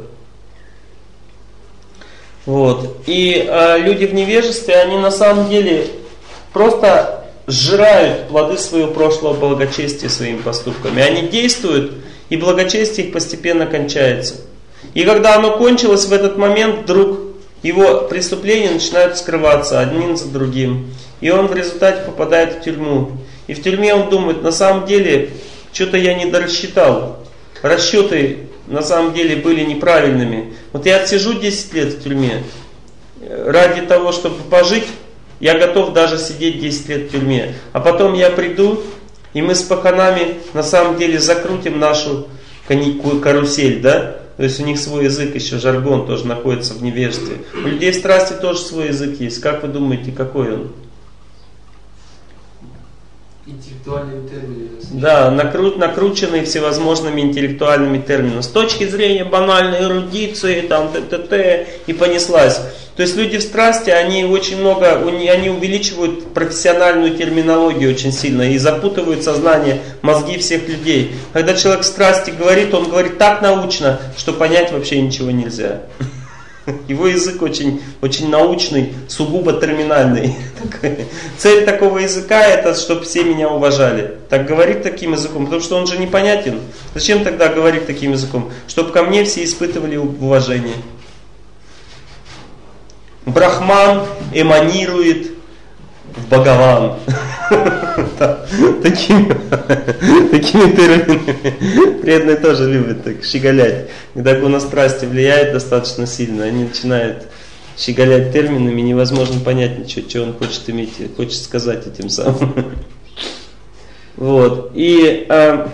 Вот. И люди в невежестве, они на самом деле просто сжирают плоды своего прошлого благочестия своими поступками. Они действуют, и благочестие их постепенно кончается. И когда оно кончилось, в этот момент вдруг его преступления начинают скрываться одним за другим. И он в результате попадает в тюрьму. И в тюрьме он думает, на самом деле, что-то я не дорассчитал. Расчеты на самом деле были неправильными. Вот я отсижу десять лет в тюрьме. Ради того, чтобы пожить, я готов даже сидеть десять лет в тюрьме. А потом я приду, и мы с паханами на самом деле закрутим нашу карусель, да? То есть у них свой язык еще, жаргон тоже находится в невежестве. У людей в страсти тоже свой язык есть. Как вы думаете, какой он? Интеллектуальными терминами. Да, накру, накрученные всевозможными интеллектуальными терминами. С точки зрения банальной эрудиции, там, т.т.т. и понеслась. То есть люди в страсти, они очень много, они увеличивают профессиональную терминологию очень сильно и запутывают сознание, мозги всех людей. Когда человек в страсти говорит, он говорит так научно, что понять вообще ничего нельзя. Его язык очень, очень научный, сугубо терминальный. Цель такого языка это, чтобы все меня уважали. Так говорит таким языком, потому что он же непонятен. Зачем тогда говорить таким языком? Чтобы ко мне все испытывали уважение. Брахман эманирует в Бхагаван. Такими терминами преданные тоже любят так щеголять. Когда гуна-страсти влияет достаточно сильно, они начинают щеголять терминами, невозможно понять ничего, что он хочет иметь, хочет сказать этим самым. Вот. И а,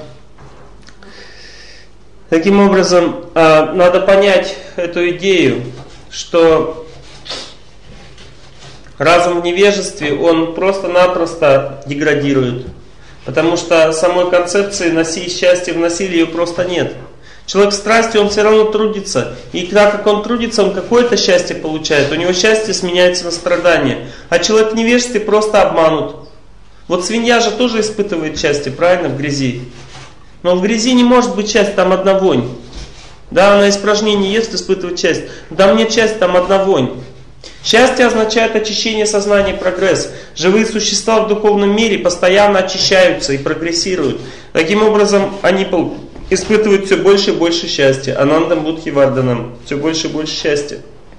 таким образом а, надо понять эту идею, что разум в невежестве, он просто-напросто деградирует. Потому что самой концепции «носи счастье в насилии» ее просто нет. Человек в страсти, он все равно трудится. И так как он трудится, он какое-то счастье получает. У него счастье сменяется на страдание. А человек в невежестве просто обманут. Вот свинья же тоже испытывает счастье, правильно, в грязи. Но в грязи не может быть счастья, там одна вонь. Да, она испражнение ест, испытывает счастье. Там нет счастья, там одна вонь. Счастье означает очищение сознания, прогресс. Живые существа в духовном мире постоянно очищаются и прогрессируют. Таким образом, они испытывают все больше и больше счастья. Анандам Будхи Варданам. Все больше и больше счастья.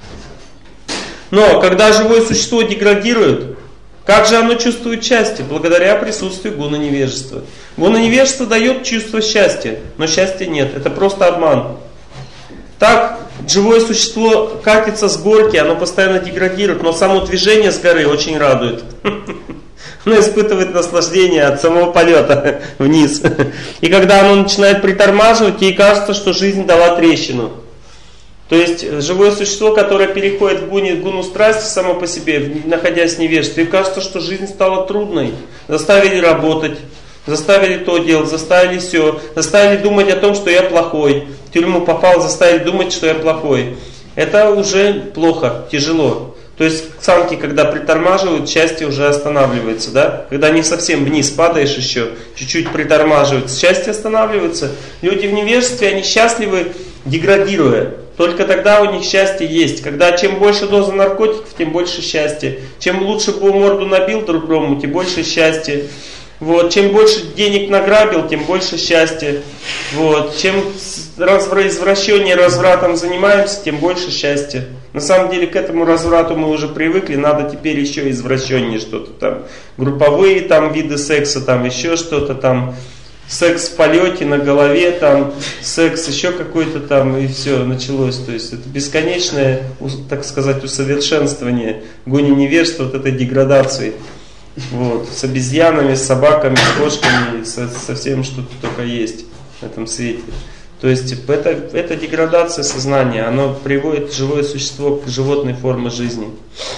Но когда живое существо деградирует, как же оно чувствует счастье? Благодаря присутствию гуна невежества. Гуна невежества дает чувство счастья, но счастья нет. Это просто обман. Так живое существо катится с горки, оно постоянно деградирует, но само движение с горы очень радует. Оно испытывает наслаждение от самого полета вниз. И когда оно начинает притормаживать, ей кажется, что жизнь дала трещину. То есть живое существо, которое переходит в гуну, гуну страсти само по себе, находясь в невежестве, ей кажется, что жизнь стала трудной. Заставили работать, заставили то делать, заставили все, заставили думать о том, что я плохой. В тюрьму попал, заставили думать, что я плохой. Это уже плохо, тяжело. То есть самки, когда притормаживают, счастье уже останавливается, да? Когда не совсем вниз падаешь еще, чуть-чуть притормаживают, счастье останавливается. Люди в невежестве, они счастливы, деградируя. Только тогда у них счастье есть. Когда чем больше доза наркотиков, тем больше счастья. Чем лучше бы морду набил друг другу, тем больше счастья. Вот. Чем больше денег награбил, тем больше счастья. Вот. Чем извращением, развратом занимаемся, тем больше счастья. На самом деле к этому разврату мы уже привыкли, надо теперь еще извращение что-то там. Групповые там виды секса, там еще что-то там. Секс в полете, на голове, там, секс еще какой-то там, и все, началось. То есть это бесконечное, так сказать, усовершенствование гуни невежества, вот этой деградации. Вот, с обезьянами, с собаками, с кошками, со, со всем, что только есть в этом свете. То есть это, это деградация сознания, оно приводит живое существо к животной форме жизни.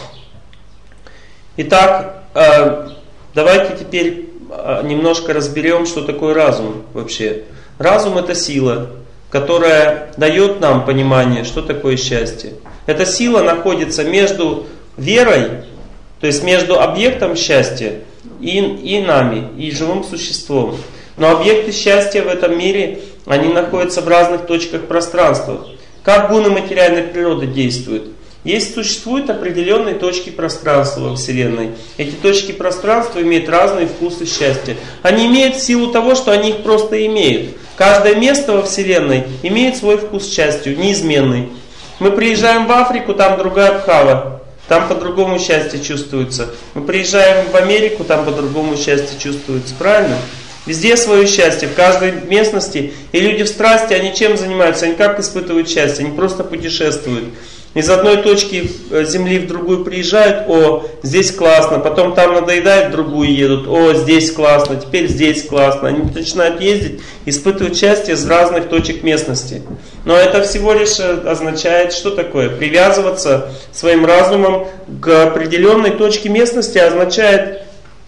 Итак, давайте теперь немножко разберем, что такое разум вообще. Разум — это сила, которая дает нам понимание, что такое счастье. Эта сила находится между верой, то есть между объектом счастья и, и нами, и живым существом. Но объекты счастья в этом мире, они находятся в разных точках пространства. Как гуны материальной природы действуют? Есть, существуют определенные точки пространства во Вселенной. Эти точки пространства имеют разные вкусы счастья. Они имеют силу того, что они их просто имеют. Каждое место во Вселенной имеет свой вкус счастья, неизменный. Мы приезжаем в Африку, там другая Бхава, там по-другому счастье чувствуется. Мы приезжаем в Америку, там по-другому счастье чувствуется. Правильно? Везде свое счастье, в каждой местности. И люди в страсти, они чем занимаются? Они как испытывают счастье? Они просто путешествуют. Из одной точки земли в другую приезжают, о, здесь классно, потом там надоедает, в другую едут, о, здесь классно, теперь здесь классно. Они начинают ездить, испытывать счастье из разных точек местности. Но это всего лишь означает, что такое? Привязываться своим разумом к определенной точке местности означает,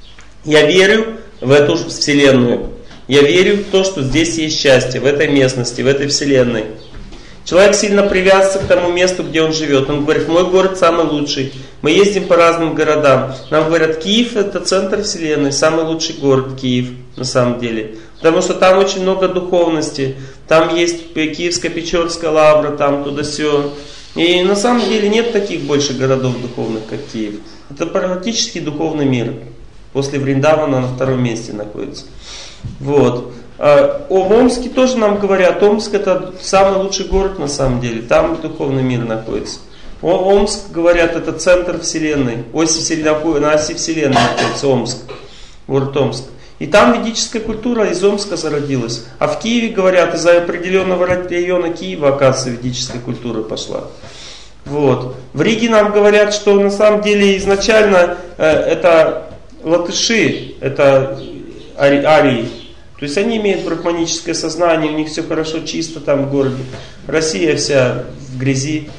я верю в эту Вселенную. Я верю в то, что здесь есть счастье, в этой местности, в этой Вселенной. Человек сильно привязывается к тому месту, где он живет. Он говорит, мой город самый лучший. Мы ездим по разным городам. Нам говорят, Киев — это центр Вселенной, самый лучший город Киев на самом деле. Потому что там очень много духовности. Там есть Киевско-Печорская лавра, там туда-сё. И на самом деле нет таких больше городов духовных, как Киев. Это практически духовный мир. После Вриндавана на втором месте находится. Вот. О Омске тоже нам говорят, Омск — это самый лучший город на самом деле, там духовный мир находится. О Омск, говорят, это центр Вселенной, оси Вселенной, на оси Вселенной находится Омск. город Омск. И там ведическая культура из Омска зародилась. А в Киеве, говорят, из-за определенного района Киева, оказывается, ведическая культура пошла. Вот. В Риге нам говорят, что на самом деле изначально э, это латыши, это ари, арии. То есть они имеют брахманическое сознание, у них все хорошо, чисто там в городе. Россия вся в грязи.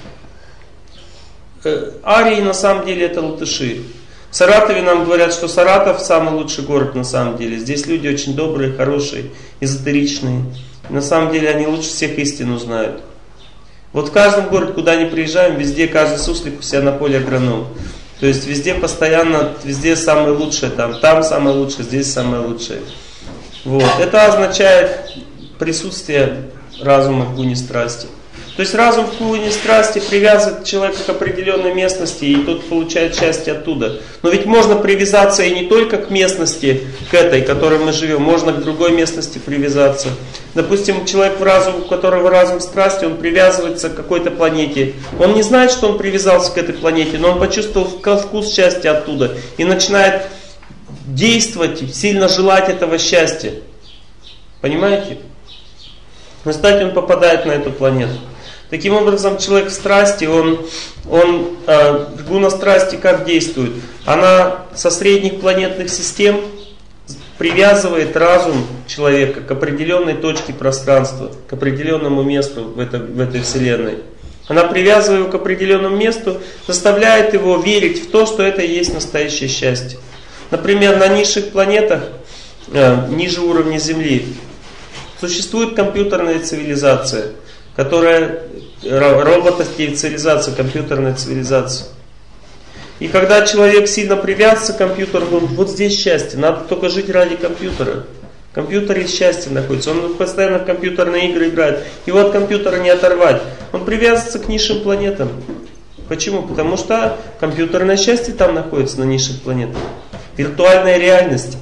Э, арии на самом деле это латыши. В Саратове нам говорят, что Саратов самый лучший город на самом деле. Здесь люди очень добрые, хорошие, эзотеричные. На самом деле они лучше всех истину знают. Вот в каждом городе, куда ни приезжаем, везде каждый суслик у себя на поле агроном. То есть везде постоянно, везде самое лучшее, там, там самое лучшее, здесь самое лучшее. Вот. Это означает присутствие разума в гуне страсти. То есть разум в гуне страсти привязывает человека к определенной местности, и тот получает счастье оттуда. Но ведь можно привязаться и не только к местности, к этой, в которой мы живем, можно к другой местности привязаться. Допустим, человек, в разум, у которого разум страсти, он привязывается к какой-то планете. Он не знает, что он привязался к этой планете, но он почувствовал вкус счастья оттуда и начинает действовать, сильно желать этого счастья. Понимаете? В результате он попадает на эту планету. Таким образом, человек в страсти, он, он э, гуна страсти как действует? Она со средних планетных систем привязывает разум человека к определенной точке пространства, к определенному месту в, это, в этой вселенной. Она, привязывая его к определенному месту, заставляет его верить в то, что это и есть настоящее счастье. Например, на низших планетах, э, ниже уровня Земли, существует компьютерная цивилизация, которая роботовская цивилизация, компьютерная цивилизация. И когда человек сильно привязывается к компьютеру, он, вот здесь счастье, надо только жить ради компьютера. В компьютере счастье находится, он постоянно в компьютерные игры играет, его от компьютера не оторвать. Он привязывается к низшим планетам. Почему? Потому что компьютерное счастье там находится, на низших планетах. Виртуальная реальность.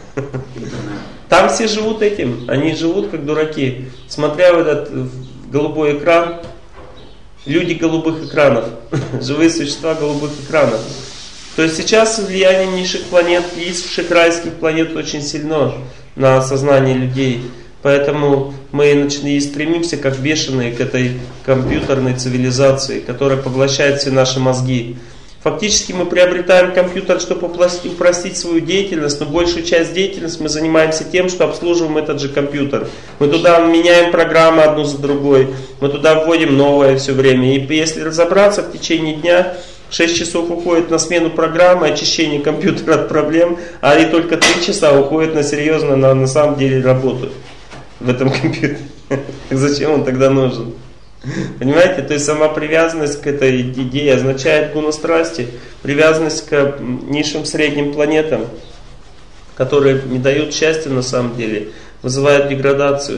Там все живут этим, они живут как дураки, смотря в этот голубой экран. Люди голубых экранов, живые существа голубых экранов. То есть сейчас влияние низших планет, низших райских планет очень сильно на сознание людей. Поэтому мы и стремимся как бешеные к этой компьютерной цивилизации, которая поглощает все наши мозги. Фактически мы приобретаем компьютер, чтобы упростить свою деятельность, но большую часть деятельности мы занимаемся тем, что обслуживаем этот же компьютер. Мы туда меняем программы одну за другой, мы туда вводим новое все время. И если разобраться, в течение дня шесть часов уходит на смену программы, очищение компьютера от проблем, а и только три часа уходит на серьезно, на, на самом деле работу в этом компьютере. Зачем он тогда нужен? Понимаете? То есть сама привязанность к этой идее означает гуна страсти, привязанность к низшим средним планетам, которые не дают счастья на самом деле, вызывают деградацию.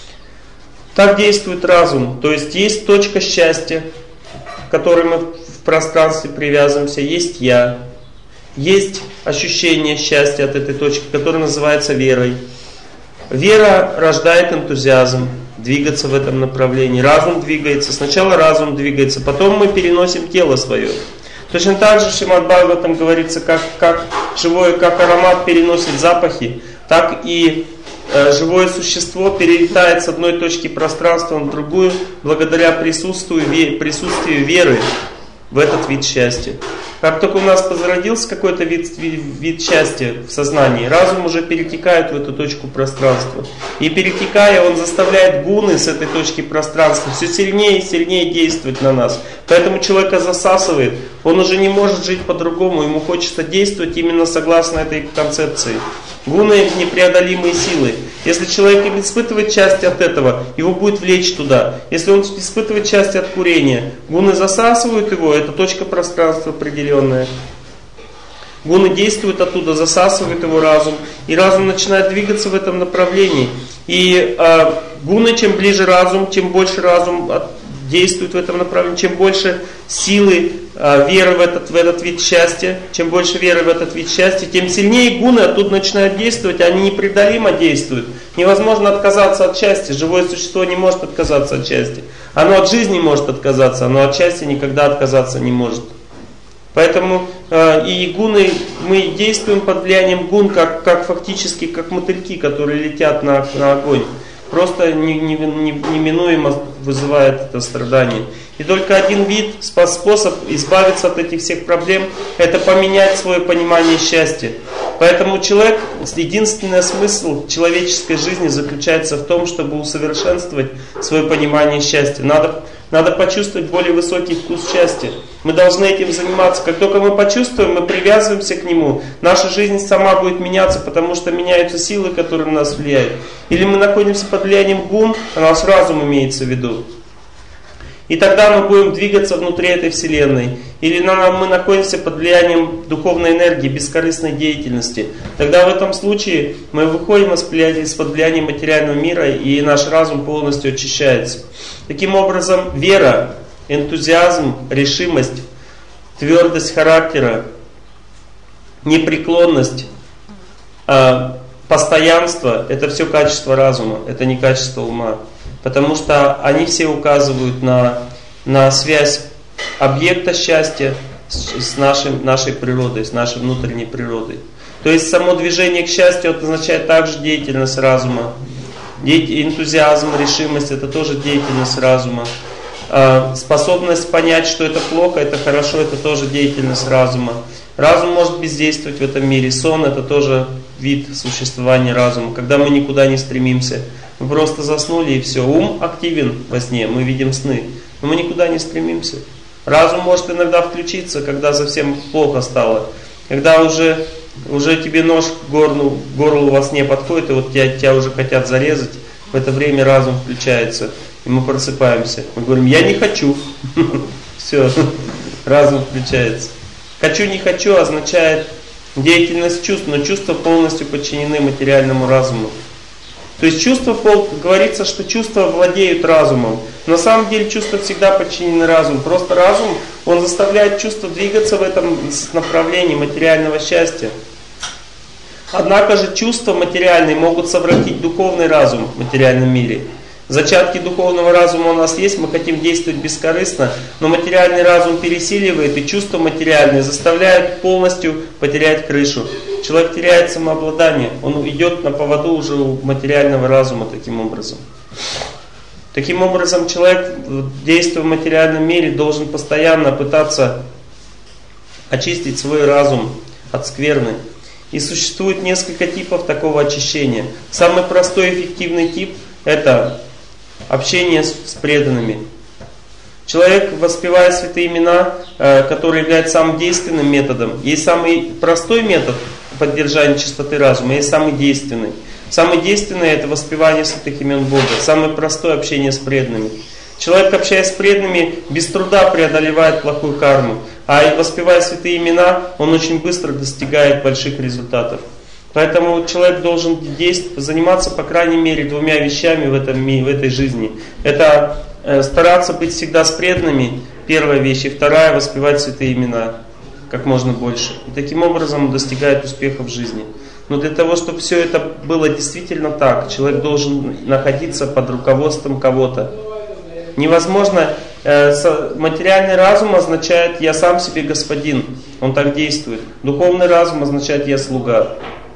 Так действует разум. То есть есть точка счастья, к которой мы в пространстве привязываемся, есть я. Есть ощущение счастья от этой точки, которое называется верой. Вера рождает энтузиазм двигаться в этом направлении. Разум двигается. Сначала разум двигается, потом мы переносим тело свое. Точно так же в Шримад Бхагаватам говорится, как, как живое, как аромат переносит запахи, так и э, живое существо перелетает с одной точки пространства на другую благодаря присутствию, ве, присутствию веры в этот вид счастья. Как только у нас возродился какой-то вид, вид, вид счастья в сознании, разум уже перетекает в эту точку пространства. И перетекая, он заставляет гуны с этой точки пространства все сильнее и сильнее действовать на нас. Поэтому человека засасывает, он уже не может жить по-другому, ему хочется действовать именно согласно этой концепции. Гуны – непреодолимые силы. Если человек испытывает счастье от этого, его будет влечь туда. Если он испытывает счастье от курения, гуны засасывают его, это точка пространства определенная. Гуны действуют оттуда, засасывают его разум, и разум начинает двигаться в этом направлении. И э, гуны, чем ближе разум, чем больше разум действует в этом направлении, чем больше силы, э, веры в этот, в этот вид счастья, чем больше веры в этот вид счастья, тем сильнее гуны оттуда начинают действовать, они непреодолимо действуют. Невозможно отказаться от счастья, живое существо не может отказаться от счастья. Оно от жизни может отказаться, оно от счастья никогда отказаться не может. Поэтому и гуны, мы действуем под влиянием гун, как, как фактически как мотыльки, которые летят на, на огонь. Просто неминуемо вызывает это страдание. И только один вид, способ избавиться от этих всех проблем, это поменять свое понимание счастья. Поэтому человек, единственный смысл человеческой жизни заключается в том, чтобы усовершенствовать свое понимание счастья. Надо, надо почувствовать более высокий вкус счастья. Мы должны этим заниматься. Как только мы почувствуем, мы привязываемся к нему, наша жизнь сама будет меняться, потому что меняются силы, которые на нас влияют. Или мы находимся под влиянием гун, а наш разум имеется в виду. И тогда мы будем двигаться внутри этой вселенной. Или мы находимся под влиянием духовной энергии, бескорыстной деятельности. Тогда в этом случае мы выходим из-под влияния материального мира, и наш разум полностью очищается. Таким образом, вера, энтузиазм, решимость, твердость характера, непреклонность, постоянство — это все качество разума, это не качество ума. Потому что они все указывают на, на связь объекта счастья с, с нашим, нашей природой, с нашей внутренней природой. То есть само движение к счастью означает также деятельность разума. Энтузиазм, решимость — это тоже деятельность разума. Способность понять, что это плохо, это хорошо, это тоже деятельность разума. Разум может бездействовать в этом мире. Сон — это тоже вид существования разума, когда мы никуда не стремимся. Мы просто заснули и все. Ум активен во сне, мы видим сны, но мы никуда не стремимся. Разум может иногда включиться, когда совсем плохо стало. Когда уже, уже тебе нож к горлу, к горлу во сне подходит, и вот тебя, тебя уже хотят зарезать, в это время разум включается, и мы просыпаемся. Мы говорим: я не хочу. Все, разум включается. Хочу, не хочу означает деятельность чувств, но чувства полностью подчинены материальному разуму. То есть чувства, говорится, что чувства владеют разумом. На самом деле чувства всегда подчинены разуму. Просто разум, он заставляет чувства двигаться в этом направлении материального счастья. Однако же чувства материальные могут совратить духовный разум в материальном мире. Зачатки духовного разума у нас есть, мы хотим действовать бескорыстно, но материальный разум пересиливает, и чувства материальные заставляют полностью потерять крышу. Человек теряет самообладание, он идет на поводу уже у материального разума таким образом. Таким образом, человек, действуя в материальном мире, должен постоянно пытаться очистить свой разум от скверны. И существует несколько типов такого очищения. Самый простой и эффективный тип — это общение с, с преданными. Человек, воспевая святые имена, э, который является самым действенным методом. Есть самый простой метод поддержания чистоты разума, есть самый действенный. Самый действенный — это воспевание святых имен Бога. Самое простое — общение с преданными. Человек, общаясь с преданными, без труда преодолевает плохую карму. А воспевая святые имена, он очень быстро достигает больших результатов. Поэтому человек должен действовать, заниматься по крайней мере двумя вещами в, этом, в этой жизни. Это э, стараться быть всегда с преданными, первая вещь, и вторая — воспевать святые имена как можно больше. И таким образом он достигает успеха в жизни. Но для того, чтобы все это было действительно так, человек должен находиться под руководством кого-то. Невозможно, э, материальный разум означает «я сам себе господин», он так действует. Духовный разум означает «я слуга».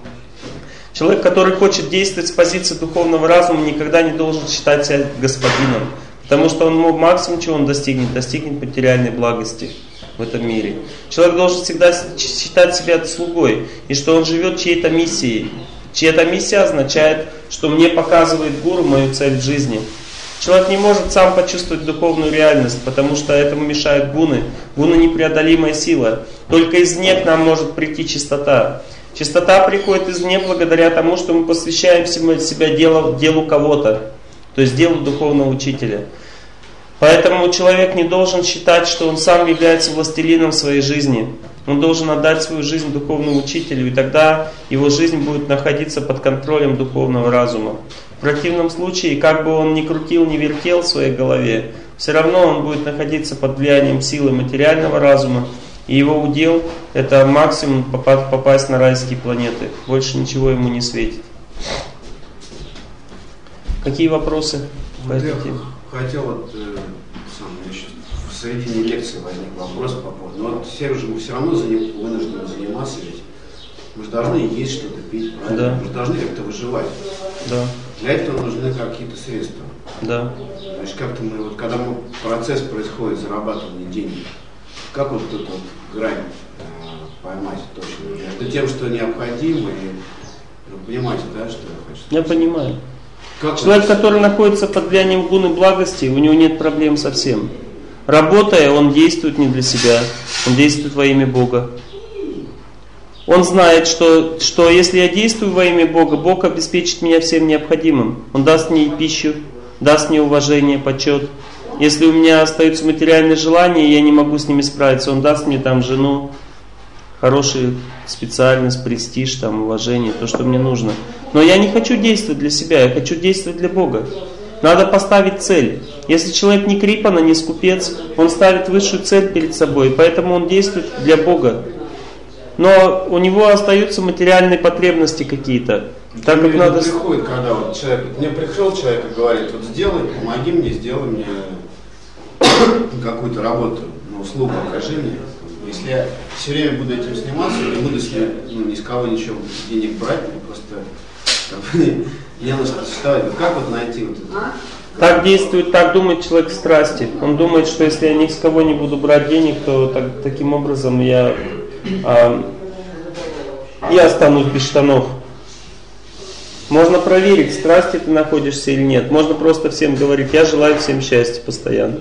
Человек, который хочет действовать с позиции духовного разума, никогда не должен считать себя господином. Потому что он максимум, чего он достигнет, достигнет материальной благости в этом мире. Человек должен всегда считать себя слугой, и что он живет чьей-то миссией. Чья-то миссия означает, что мне показывает гуру мою цель в жизни. Человек не может сам почувствовать духовную реальность, потому что этому мешают гуны. Гуны — непреодолимая сила. Только извне к нам может прийти чистота. Чистота приходит извне благодаря тому, что мы посвящаем себя делу, делу кого-то, то есть делу духовного учителя. Поэтому человек не должен считать, что он сам является властелином своей жизни. Он должен отдать свою жизнь духовному учителю, и тогда его жизнь будет находиться под контролем духовного разума. В противном случае, как бы он ни крутил, ни вертел в своей голове, все равно он будет находиться под влиянием силы материального разума, и его удел — это максимум попасть на райские планеты. Больше ничего ему не светит. Какие вопросы по вот этой я теме? Хотел вот, э, сам, я сейчас в середине лекции возник вопрос по поводу. Но вот все же мы все равно заним, вынуждены заниматься, ведь мы же должны есть что-то, пить, правильно? Да. Мы же должны как-то выживать. Да. Для этого нужны какие-то средства. Да. Значит, как-то мы, вот когда мы, процесс происходит, зарабатывание денег, как вот эту вот грань э, поймать точно? Между тем, что необходимо, и вы понимаете, да, что я хочу сказать? Я понимаю. Как Человек, вот... который находится под влиянием гуны благости, у него нет проблем совсем. Работая, он действует не для себя, он действует во имя Бога. Он знает, что, что если я действую во имя Бога, Бог обеспечит меня всем необходимым. Он даст мне пищу, даст мне уважение, почет. Если у меня остаются материальные желания, и я не могу с ними справиться, Он даст мне там жену, хорошую специальность, престиж, там, уважение, то, что мне нужно. Но я не хочу действовать для себя, я хочу действовать для Бога. Надо поставить цель. Если человек не крипана, не скупец, он ставит высшую цель перед собой, поэтому он действует для Бога. Но у него остаются материальные потребности какие-то. Так как надо... приходит, когда вот человек, мне пришел человек и говорит, вот сделай, помоги мне, сделай мне какую-то работу, ну, услугу окажи мне. Если я все время буду этим сниматься, не буду с ним, ну, ни с кого ничего денег брать, мне просто как бы, не на что существовать. Вот как вот найти вот это? Так действует, так думает человек в страсти. Он думает, что если я ни с кого не буду брать денег, то так, таким образом я, а, я останусь без штанов. Можно проверить, в страсти ты находишься или нет. Можно просто всем говорить, я желаю всем счастья постоянно.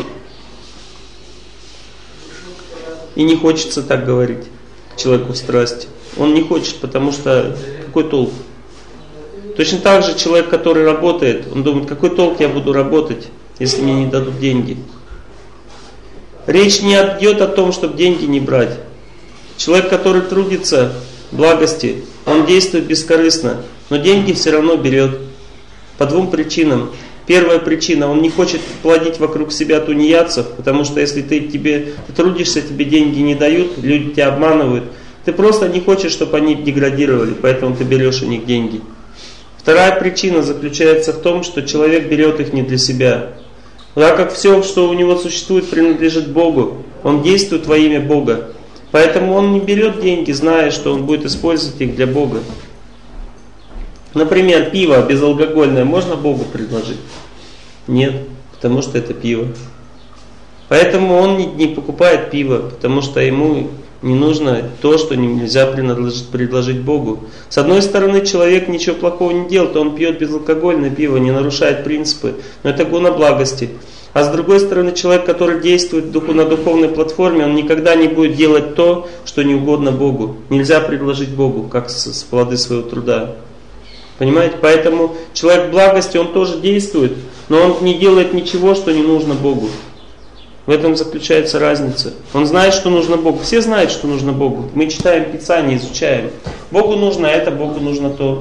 И не хочется так говорить человеку в страсти. Он не хочет, потому что какой толк? Точно так же человек, который работает, он думает, какой толк я буду работать, если мне не дадут деньги. Речь не идет о том, чтобы деньги не брать. Человек, который трудится в благости, он действует бескорыстно, но деньги все равно берет. По двум причинам. Первая причина, он не хочет плодить вокруг себя тунеядцев, потому что если ты, тебе, ты трудишься, тебе деньги не дают, люди тебя обманывают, ты просто не хочешь, чтобы они деградировали, поэтому ты берешь у них деньги. Вторая причина заключается в том, что человек берет их не для себя. Так как все, что у него существует, принадлежит Богу, он действует во имя Бога. Поэтому он не берет деньги, зная, что он будет использовать их для Бога. Например, пиво безалкогольное можно Богу предложить? Нет, потому что это пиво. Поэтому он не, не покупает пиво, потому что ему не нужно то, что нельзя предложить, предложить Богу. С одной стороны, человек ничего плохого не делает, он пьет безалкогольное пиво, не нарушает принципы, но это гуна благости. А с другой стороны, человек, который действует на духовной платформе, он никогда не будет делать то, что не угодно Богу. Нельзя предложить Богу, как с плоды своего труда. Понимаете? Поэтому человек благости, он тоже действует, но он не делает ничего, что не нужно Богу. В этом заключается разница. Он знает, что нужно Богу. Все знают, что нужно Богу. Мы читаем Писание, изучаем. Богу нужно это, Богу нужно то.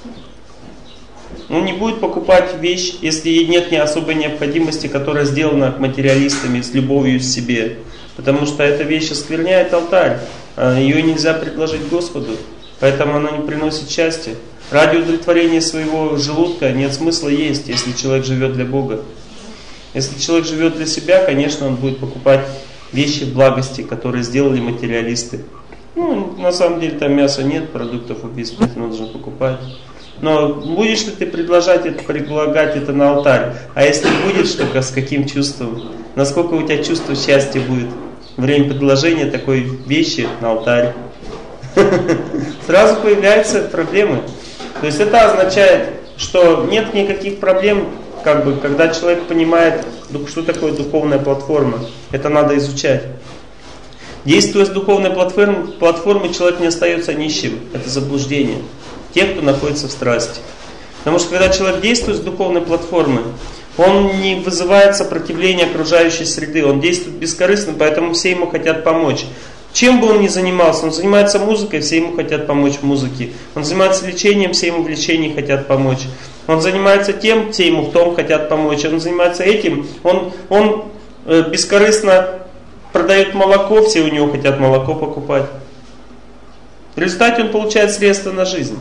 Он не будет покупать вещь, если нет ни особой необходимости, которая сделана материалистами с любовью к себе. Потому что эта вещь оскверняет алтарь. Ее нельзя предложить Господу. Поэтому она не приносит счастья. Ради удовлетворения своего желудка нет смысла есть, если человек живет для Бога. Если человек живет для себя, конечно, он будет покупать вещи в благости, которые сделали материалисты. Ну, на самом деле там мяса нет, продуктов убийства нужно покупать. Но будешь ли ты предложить это, предлагать это на алтарь? А если будешь, то с каким чувством? Насколько у тебя чувство счастья будет? Время предложения такой вещи на алтарь. Сразу появляются проблемы. То есть это означает, что нет никаких проблем, как бы, когда человек понимает, что такое духовная платформа. Это надо изучать. Действуя с духовной платформой, платформой, человек не остается нищим. Это заблуждение. Тех, кто находится в страсти. Потому что когда человек действует с духовной платформой, он не вызывает сопротивления окружающей среды. Он действует бескорыстно, поэтому все ему хотят помочь. Чем бы он ни занимался, он занимается музыкой, все ему хотят помочь в музыке. Он занимается лечением, все ему в лечении хотят помочь. Он занимается тем, все ему в том хотят помочь. Он занимается этим, он, он э, бескорыстно продает молоко, все у него хотят молоко покупать. В результате он получает средства на жизнь.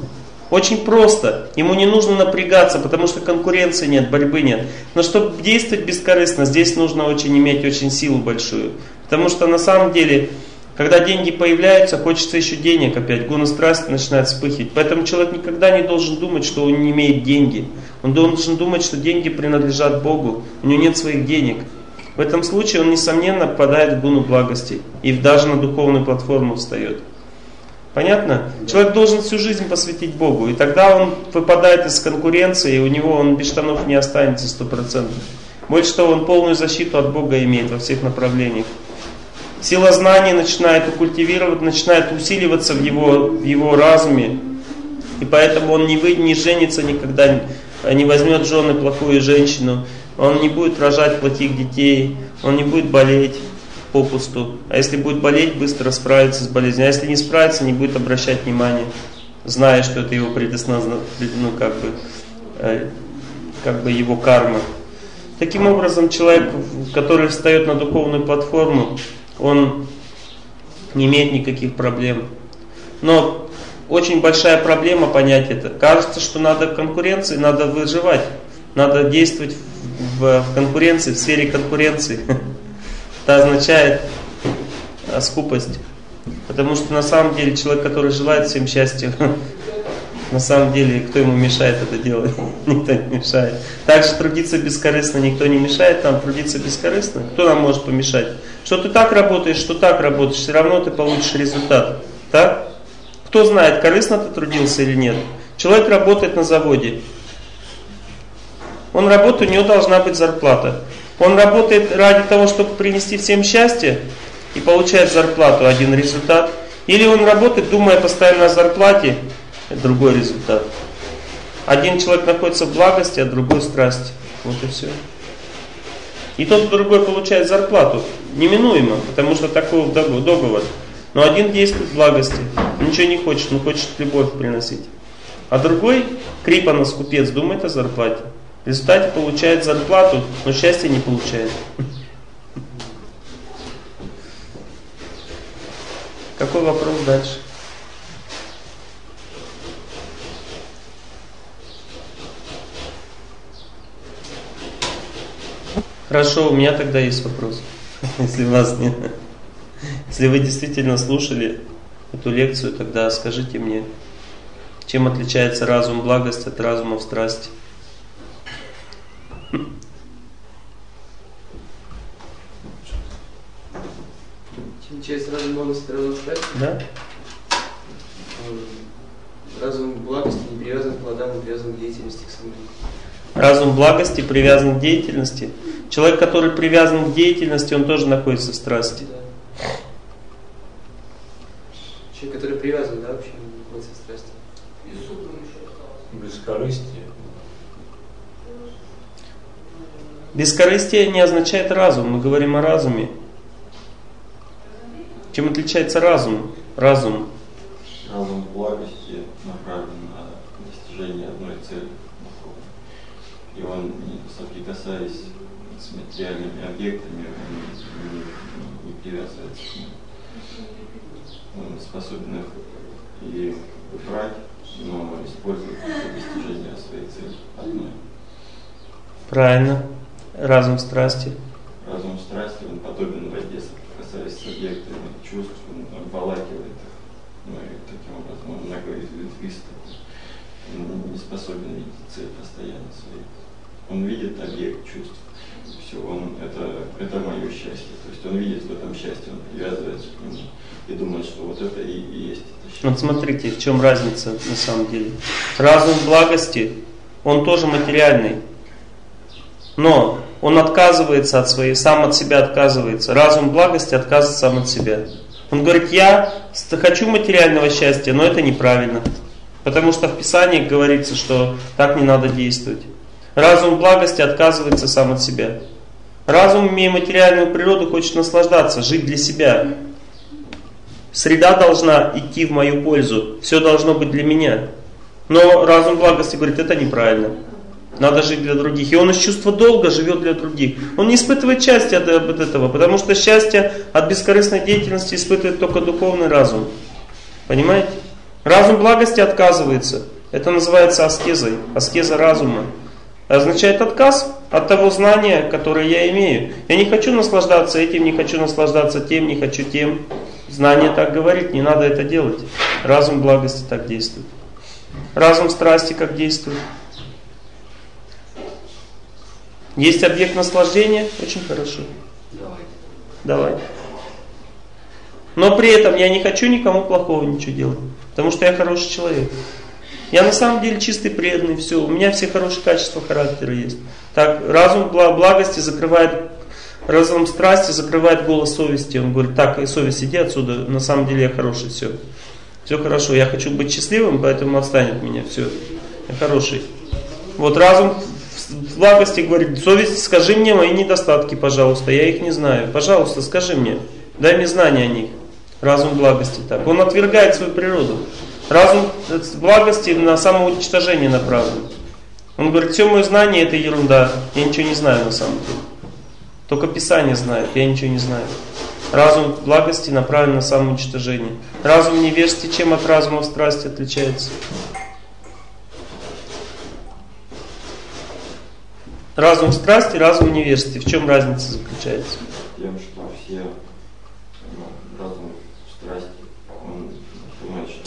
Очень просто. Ему не нужно напрягаться, потому что конкуренции нет, борьбы нет. Но чтобы действовать бескорыстно, здесь нужно очень иметь очень силу большую. Потому что на самом деле, когда деньги появляются, хочется еще денег опять. Гуна страсти начинает вспыхивать. Поэтому человек никогда не должен думать, что он не имеет деньги. Он должен думать, что деньги принадлежат Богу. У него нет своих денег. В этом случае он, несомненно, попадает в гуну благости. И даже на духовную платформу встает. Понятно? Человек должен всю жизнь посвятить Богу. И тогда он выпадает из конкуренции, и у него он без штанов не останется сто процентов. Больше того, он полную защиту от Бога имеет во всех направлениях. Сила знаний начинает культивировать, начинает усиливаться в его, в его разуме. И поэтому он не, вы, не женится никогда, не возьмет в жены плохую женщину. Он не будет рожать плохих детей, он не будет болеть попусту. А если будет болеть, быстро справится с болезнью. А если не справится, не будет обращать внимания, зная, что это его предосназна... ну, как бы, э, как бы его карма. Таким образом, человек, который встает на духовную платформу, он не имеет никаких проблем. Но очень большая проблема понять это. Кажется, что надо конкуренции, надо выживать, надо действовать в, в конкуренции, в сфере конкуренции. Это означает а, скупость. Потому что на самом деле человек, который желает всем счастья, на самом деле, кто ему мешает это делать? Никто не мешает. Также трудиться бескорыстно никто не мешает нам трудиться бескорыстно. Кто нам может помешать? Что ты так работаешь, что так работаешь, все равно ты получишь результат. Так? Кто знает, корыстно ты трудился или нет? Человек работает на заводе. Он работает, у него должна быть зарплата. Он работает ради того, чтобы принести всем счастье и получает зарплату, один результат. Или он работает, думая постоянно о зарплате, другой результат. Один человек находится в благости, а другой в страсти. Вот и все. И тот, и другой получает зарплату. Неминуемо, потому что такой договор. Но один действует в благости, ничего не хочет, но хочет любовь приносить. А другой, крипанос, купец, думает о зарплате. В результате получает зарплату, но счастья не получает. Какой вопрос дальше? Хорошо, у меня тогда есть вопрос. Если вас нет. Если вы действительно слушали эту лекцию, тогда скажите мне, чем отличается разум благости от разума в страсти? Чем отличается разум благости от разума в страсти? Да. Разум благости не привязан к плодам, не привязан к деятельности, к самому. Разум благости привязан к деятельности. Человек, который привязан к деятельности, он тоже находится в страсти. Да. Человек, который привязан, да, вообще находится в страсти. Бескорыстие. Бескорыстие не означает разум. Мы говорим о разуме. Чем отличается разум? Разум. Разум благости направлен на достижение одной цели. И он, соприкасаясь с материальными объектами, он не, не привязывается к ним. Он способен их и брать, но использовать для достижения своей цели одной. Правильно. Разум страсти. Разум страсти, он подобен воде, соприкасаясь с объектами чувств, он обволакивает их. Ну и таким образом он многоветвист, он не способен видеть цель постоянно своей. Он видит объект чувств. Все, он, это, это мое счастье. То есть он видит в этом счастье, он привязывается к нему и думает, что вот это и, и есть это счастье. Вот смотрите, в чем разница на самом деле. Разум благости, он тоже материальный. Но он отказывается от своей, сам от себя отказывается. Разум благости отказывается сам от себя. Он говорит, я хочу материального счастья, но это неправильно. Потому что в Писании говорится, что так не надо действовать. Разум благости отказывается сам от себя. Разум, имея материальную природу, хочет наслаждаться, жить для себя. Среда должна идти в мою пользу. Все должно быть для меня. Но разум благости говорит, это неправильно. Надо жить для других. И он из чувства долга живет для других. Он не испытывает счастья от этого, потому что счастье от бескорыстной деятельности испытывает только духовный разум. Понимаете? Разум благости отказывается. Это называется аскезой, аскеза разума. Означает отказ от того знания, которое я имею. Я не хочу наслаждаться этим, не хочу наслаждаться тем, не хочу тем. Знание так говорит, не надо это делать. Разум благости так действует. Разум страсти как действует. Есть объект наслаждения, очень хорошо. Давай. Давай. Но при этом я не хочу никому плохого ничего делать, потому что я хороший человек. Я на самом деле чистый, преданный, все. У меня все хорошие качества характера есть. Так, разум благости закрывает, разум страсти закрывает голос совести. Он говорит, так, и совесть, иди отсюда, на самом деле я хороший, все. Все хорошо, я хочу быть счастливым, поэтому отстань от меня, все. Я хороший. Вот разум в благости говорит, совесть, скажи мне мои недостатки, пожалуйста, я их не знаю. Пожалуйста, скажи мне, дай мне знания о них. Разум благости так. Он отвергает свою природу. Разум благости на самоуничтожение направлен. Он говорит, все мое знание это ерунда, я ничего не знаю на самом деле. Только Писание знает, я ничего не знаю. Разум благости направлен на самоуничтожение. Разум невежества чем от разума в страсти отличается? Разум в страсти, разум в невежестве. В чем разница заключается? Тем, что все ну, разум в страсти, он понимает, что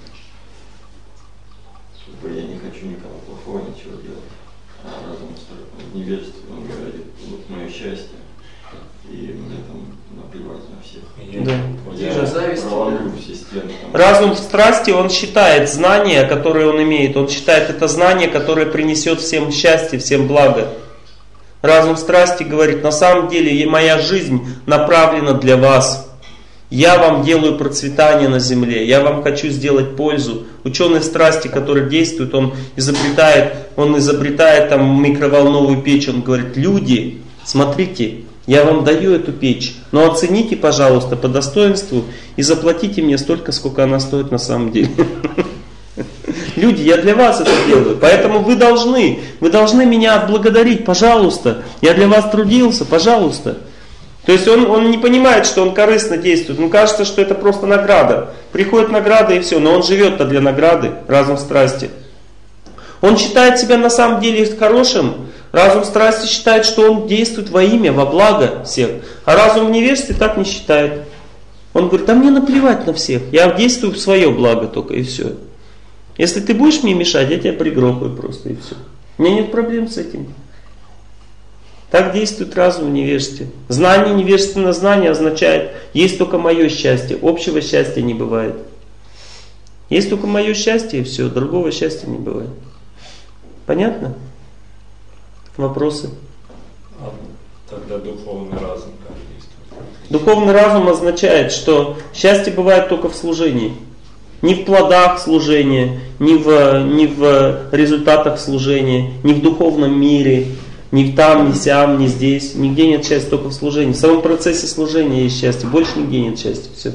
как бы, я не хочу никому плохого, ничего делать. А разум в невежестве, он говорит, вот мое счастье, и мне там наплевать на всех. Да. Я проломлю все стены. Там. Разум в страсти, он считает знания, которые он имеет, он считает это знание, которое принесет всем счастье, всем благо. Разум в страсти говорит, на самом деле моя жизнь направлена для вас. Я вам делаю процветание на земле, я вам хочу сделать пользу. Ученый в страсти, который действует, он изобретает, он изобретает там микроволновую печь, он говорит, люди, смотрите, я вам даю эту печь, но оцените, пожалуйста, по достоинству и заплатите мне столько, сколько она стоит на самом деле. Люди, я для вас это делаю, поэтому вы должны, вы должны меня отблагодарить, пожалуйста. Я для вас трудился, пожалуйста. То есть он, он не понимает, что он корыстно действует. Ему кажется, что это просто награда. Приходит награда и все, но он живет-то для награды, разум страсти. Он считает себя на самом деле хорошим. Разум страсти считает, что он действует во имя, во благо всех. А разум в невежестве так не считает. Он говорит, а мне наплевать на всех. Я действую в свое благо только и все. Если ты будешь мне мешать, я тебя пригрохаю просто и все. У меня нет проблем с этим. Так действует разум в невежестве. Знание, невежественное знание означает, есть только мое счастье, общего счастья не бывает. Есть только мое счастье и все, другого счастья не бывает. Понятно? Вопросы? А тогда духовный разум как действует? Духовный разум означает, что счастье бывает только в служении. Не в плодах служения, не в, не в результатах служения, не в духовном мире, ни там, ни сям, ни здесь. Нигде нет счастья, только в служении. В самом процессе служения есть счастье, больше нигде нет счастья. Все.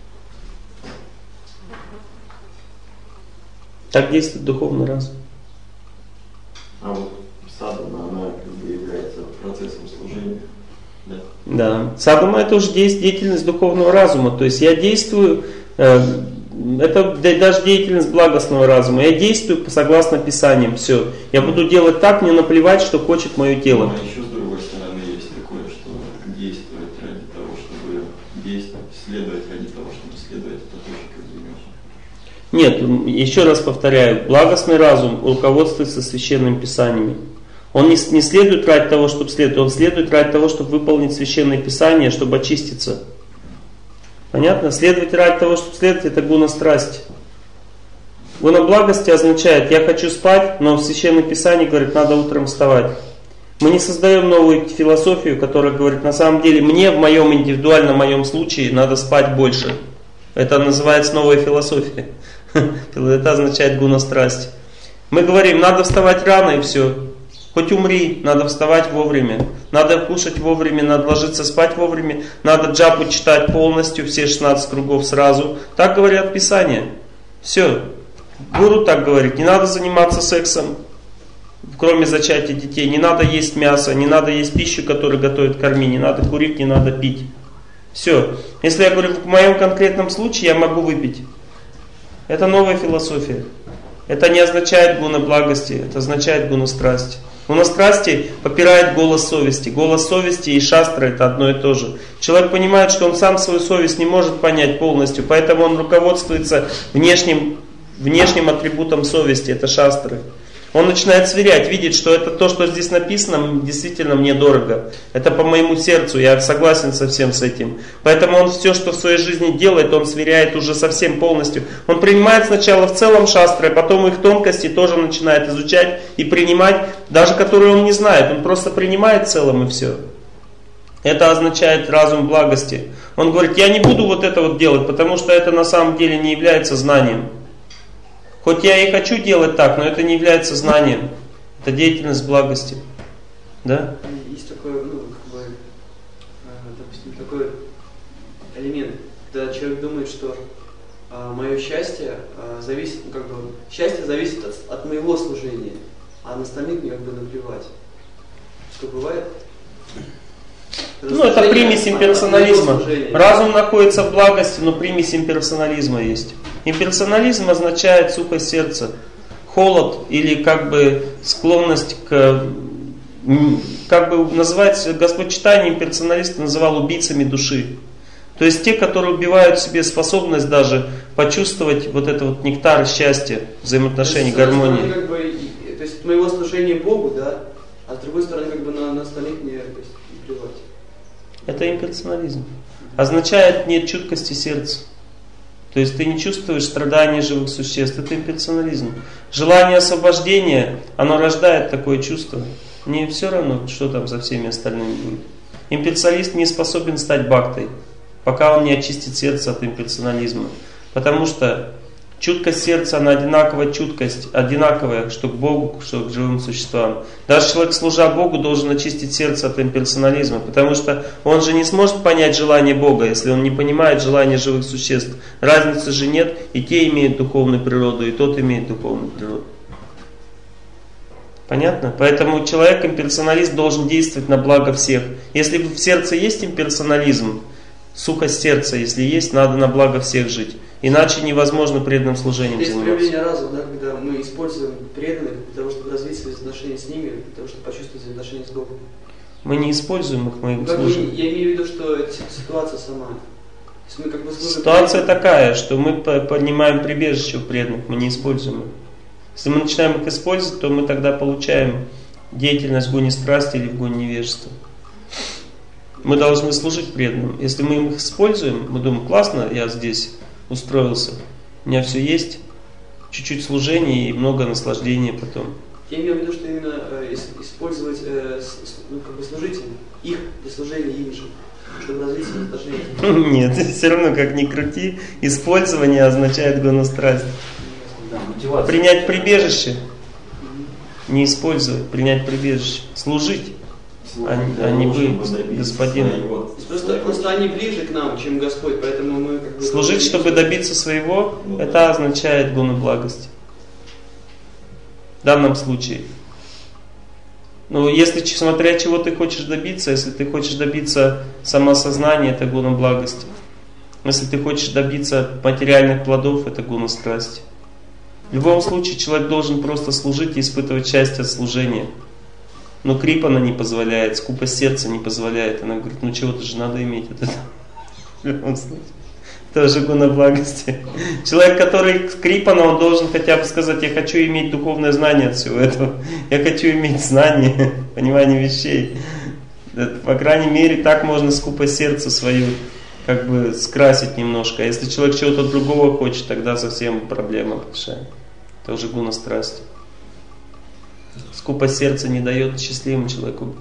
Так действует духовный разум. А вот садхана, она как бы является процессом служения. Да. Да. Садхана это уже деятельность духовного разума. То есть я действую, э, это даже деятельность благостного разума. Я действую согласно Писаниям. Все. Я буду делать так, мне наплевать, что хочет мое тело. А еще с другой стороны есть такое, что действовать ради того, чтобы действовать, следовать ради того, чтобы следовать, это тоже как бы не очень. Нет, еще раз повторяю, благостный разум руководствуется священными писаниями. Он не, не следует ради того, чтобы следовать, он следует ради того, чтобы выполнить священное писание, чтобы очиститься. Понятно? Следовать ради того, чтобы следовать, это гуна страсти. Гуна благости означает, я хочу спать, но в священном писании говорит, надо утром вставать. Мы не создаем новую философию, которая говорит, на самом деле, мне в моем индивидуальном моем случае надо спать больше. Это называется новая философия. Это означает гуна страсти. Мы говорим, надо вставать рано и все. Хоть умри, надо вставать вовремя. Надо кушать вовремя, надо ложиться спать вовремя. Надо джапу читать полностью, все шестнадцать кругов сразу. Так говорят Писания. Все. Гуру так говорит. Не надо заниматься сексом, кроме зачатия детей. Не надо есть мясо, не надо есть пищу, которую готовят корми. Не надо курить, не надо пить. Все. Если я говорю, в моем конкретном случае я могу выпить. Это новая философия. Это не означает гуна благости, это означает гуна страсти. Гуна страсти попирает голос совести. Голос совести и шастра это одно и то же. Человек понимает, что он сам свою совесть не может понять полностью, поэтому он руководствуется внешним, внешним атрибутом совести, это шастры. Он начинает сверять, видит, что это то, что здесь написано, действительно мне дорого. Это по моему сердцу, я согласен совсем с этим. Поэтому он все, что в своей жизни делает, он сверяет уже совсем полностью. Он принимает сначала в целом шастры, а потом их тонкости тоже начинает изучать и принимать, даже которые он не знает. Он просто принимает в целом и все. Это означает разум благости. Он говорит, я не буду вот это вот делать, потому что это на самом деле не является знанием. Хоть я и хочу делать так, но это не является знанием. Это деятельность благости. Да? Есть такой, ну, как бы, допустим, такой элемент, когда человек думает, что а, мое счастье а, зависит, ну, как бы, счастье зависит от, от моего служения, а на остальных мне как бы наплевать. Что бывает? Ну, это примесь имперсонализма. Разум находится в благости, но примесь имперсонализма есть. Имперсонализм означает сухость сердца, холод или как бы склонность к, как бы называется, Господь читание имперсоналист называл убийцами души. То есть те, которые убивают в себе способность даже почувствовать вот это вот нектар счастья, взаимоотношений, то есть, гармонии. Как бы, то есть от моего служения Богу, да, а с другой стороны как бы на, на остальных мне то есть, плевать. Это имперсонализм. Означает нет чуткости сердца. То есть ты не чувствуешь страдания живых существ. Это имперсонализм. Желание освобождения, оно рождает такое чувство. Мне все равно, что там со всеми остальными будет. Имперсоналист не способен стать бхактой, пока он не очистит сердце от имперсонализма. Потому что чуткость сердца, она одинаковая чуткость, одинаковая, что к Богу, что к живым существам. Даже человек, служа Богу, должен очистить сердце от имперсонализма, потому что он же не сможет понять желание Бога, если он не понимает желание живых существ. Разницы же нет, и те имеют духовную природу, и тот имеет духовную природу. Понятно? Поэтому человек, имперсоналист, должен действовать на благо всех. Если в сердце есть имперсонализм, сухость сердца, если есть, надо на благо всех жить. Иначе невозможно преданным служением есть заниматься. проявление разума, да, когда мы используем преданных для того, чтобы развить свои отношения с ними, для того, чтобы почувствовать взаимоотношения с Богом. Мы не используем их, мы им как служим. Мы, я имею в виду, что это ситуация сама. То есть мы как бы служим Ситуация преданным. такая, что мы поднимаем прибежище у преданных, мы не используем их. Если мы начинаем их использовать, то мы тогда получаем деятельность в гуне страсти или в гуне невежества. Мы должны служить преданным. Если мы их используем, мы думаем, классно, я здесь устроился, у меня все есть, чуть-чуть служения и много наслаждения потом. Я имею в виду, что именно э, использовать, э, с, ну, как бы служить их для служения им же, чтобы развить свои отношения. Нет, все равно как ни крути, использование означает гуна страсти. Принять прибежище, не использовать, принять прибежище, служить. Они, они быть господином. Просто, просто они ближе к нам, чем Господь, поэтому мы как бы... Служить, чтобы добиться своего, это означает гуна благости. В данном случае. Ну, если смотря чего ты хочешь добиться, если ты хочешь добиться самосознания, это гуна благости. Если ты хочешь добиться материальных плодов, это гуна страсти. В любом случае человек должен просто служить и испытывать счастье от служения. Но крипана не позволяет, скупость сердца не позволяет. Она говорит, ну чего-то же надо иметь от этого. В любом случае. Тоже гуна благости. Человек, который крипана, он должен хотя бы сказать, я хочу иметь духовное знание от всего этого. Я хочу иметь знание, понимание вещей. По крайней мере, так можно скупость сердца свою как бы скрасить немножко. А если человек чего-то другого хочет, тогда совсем проблема большая. Это уже гуна страсти. Скупость сердца не дает счастливому человеку.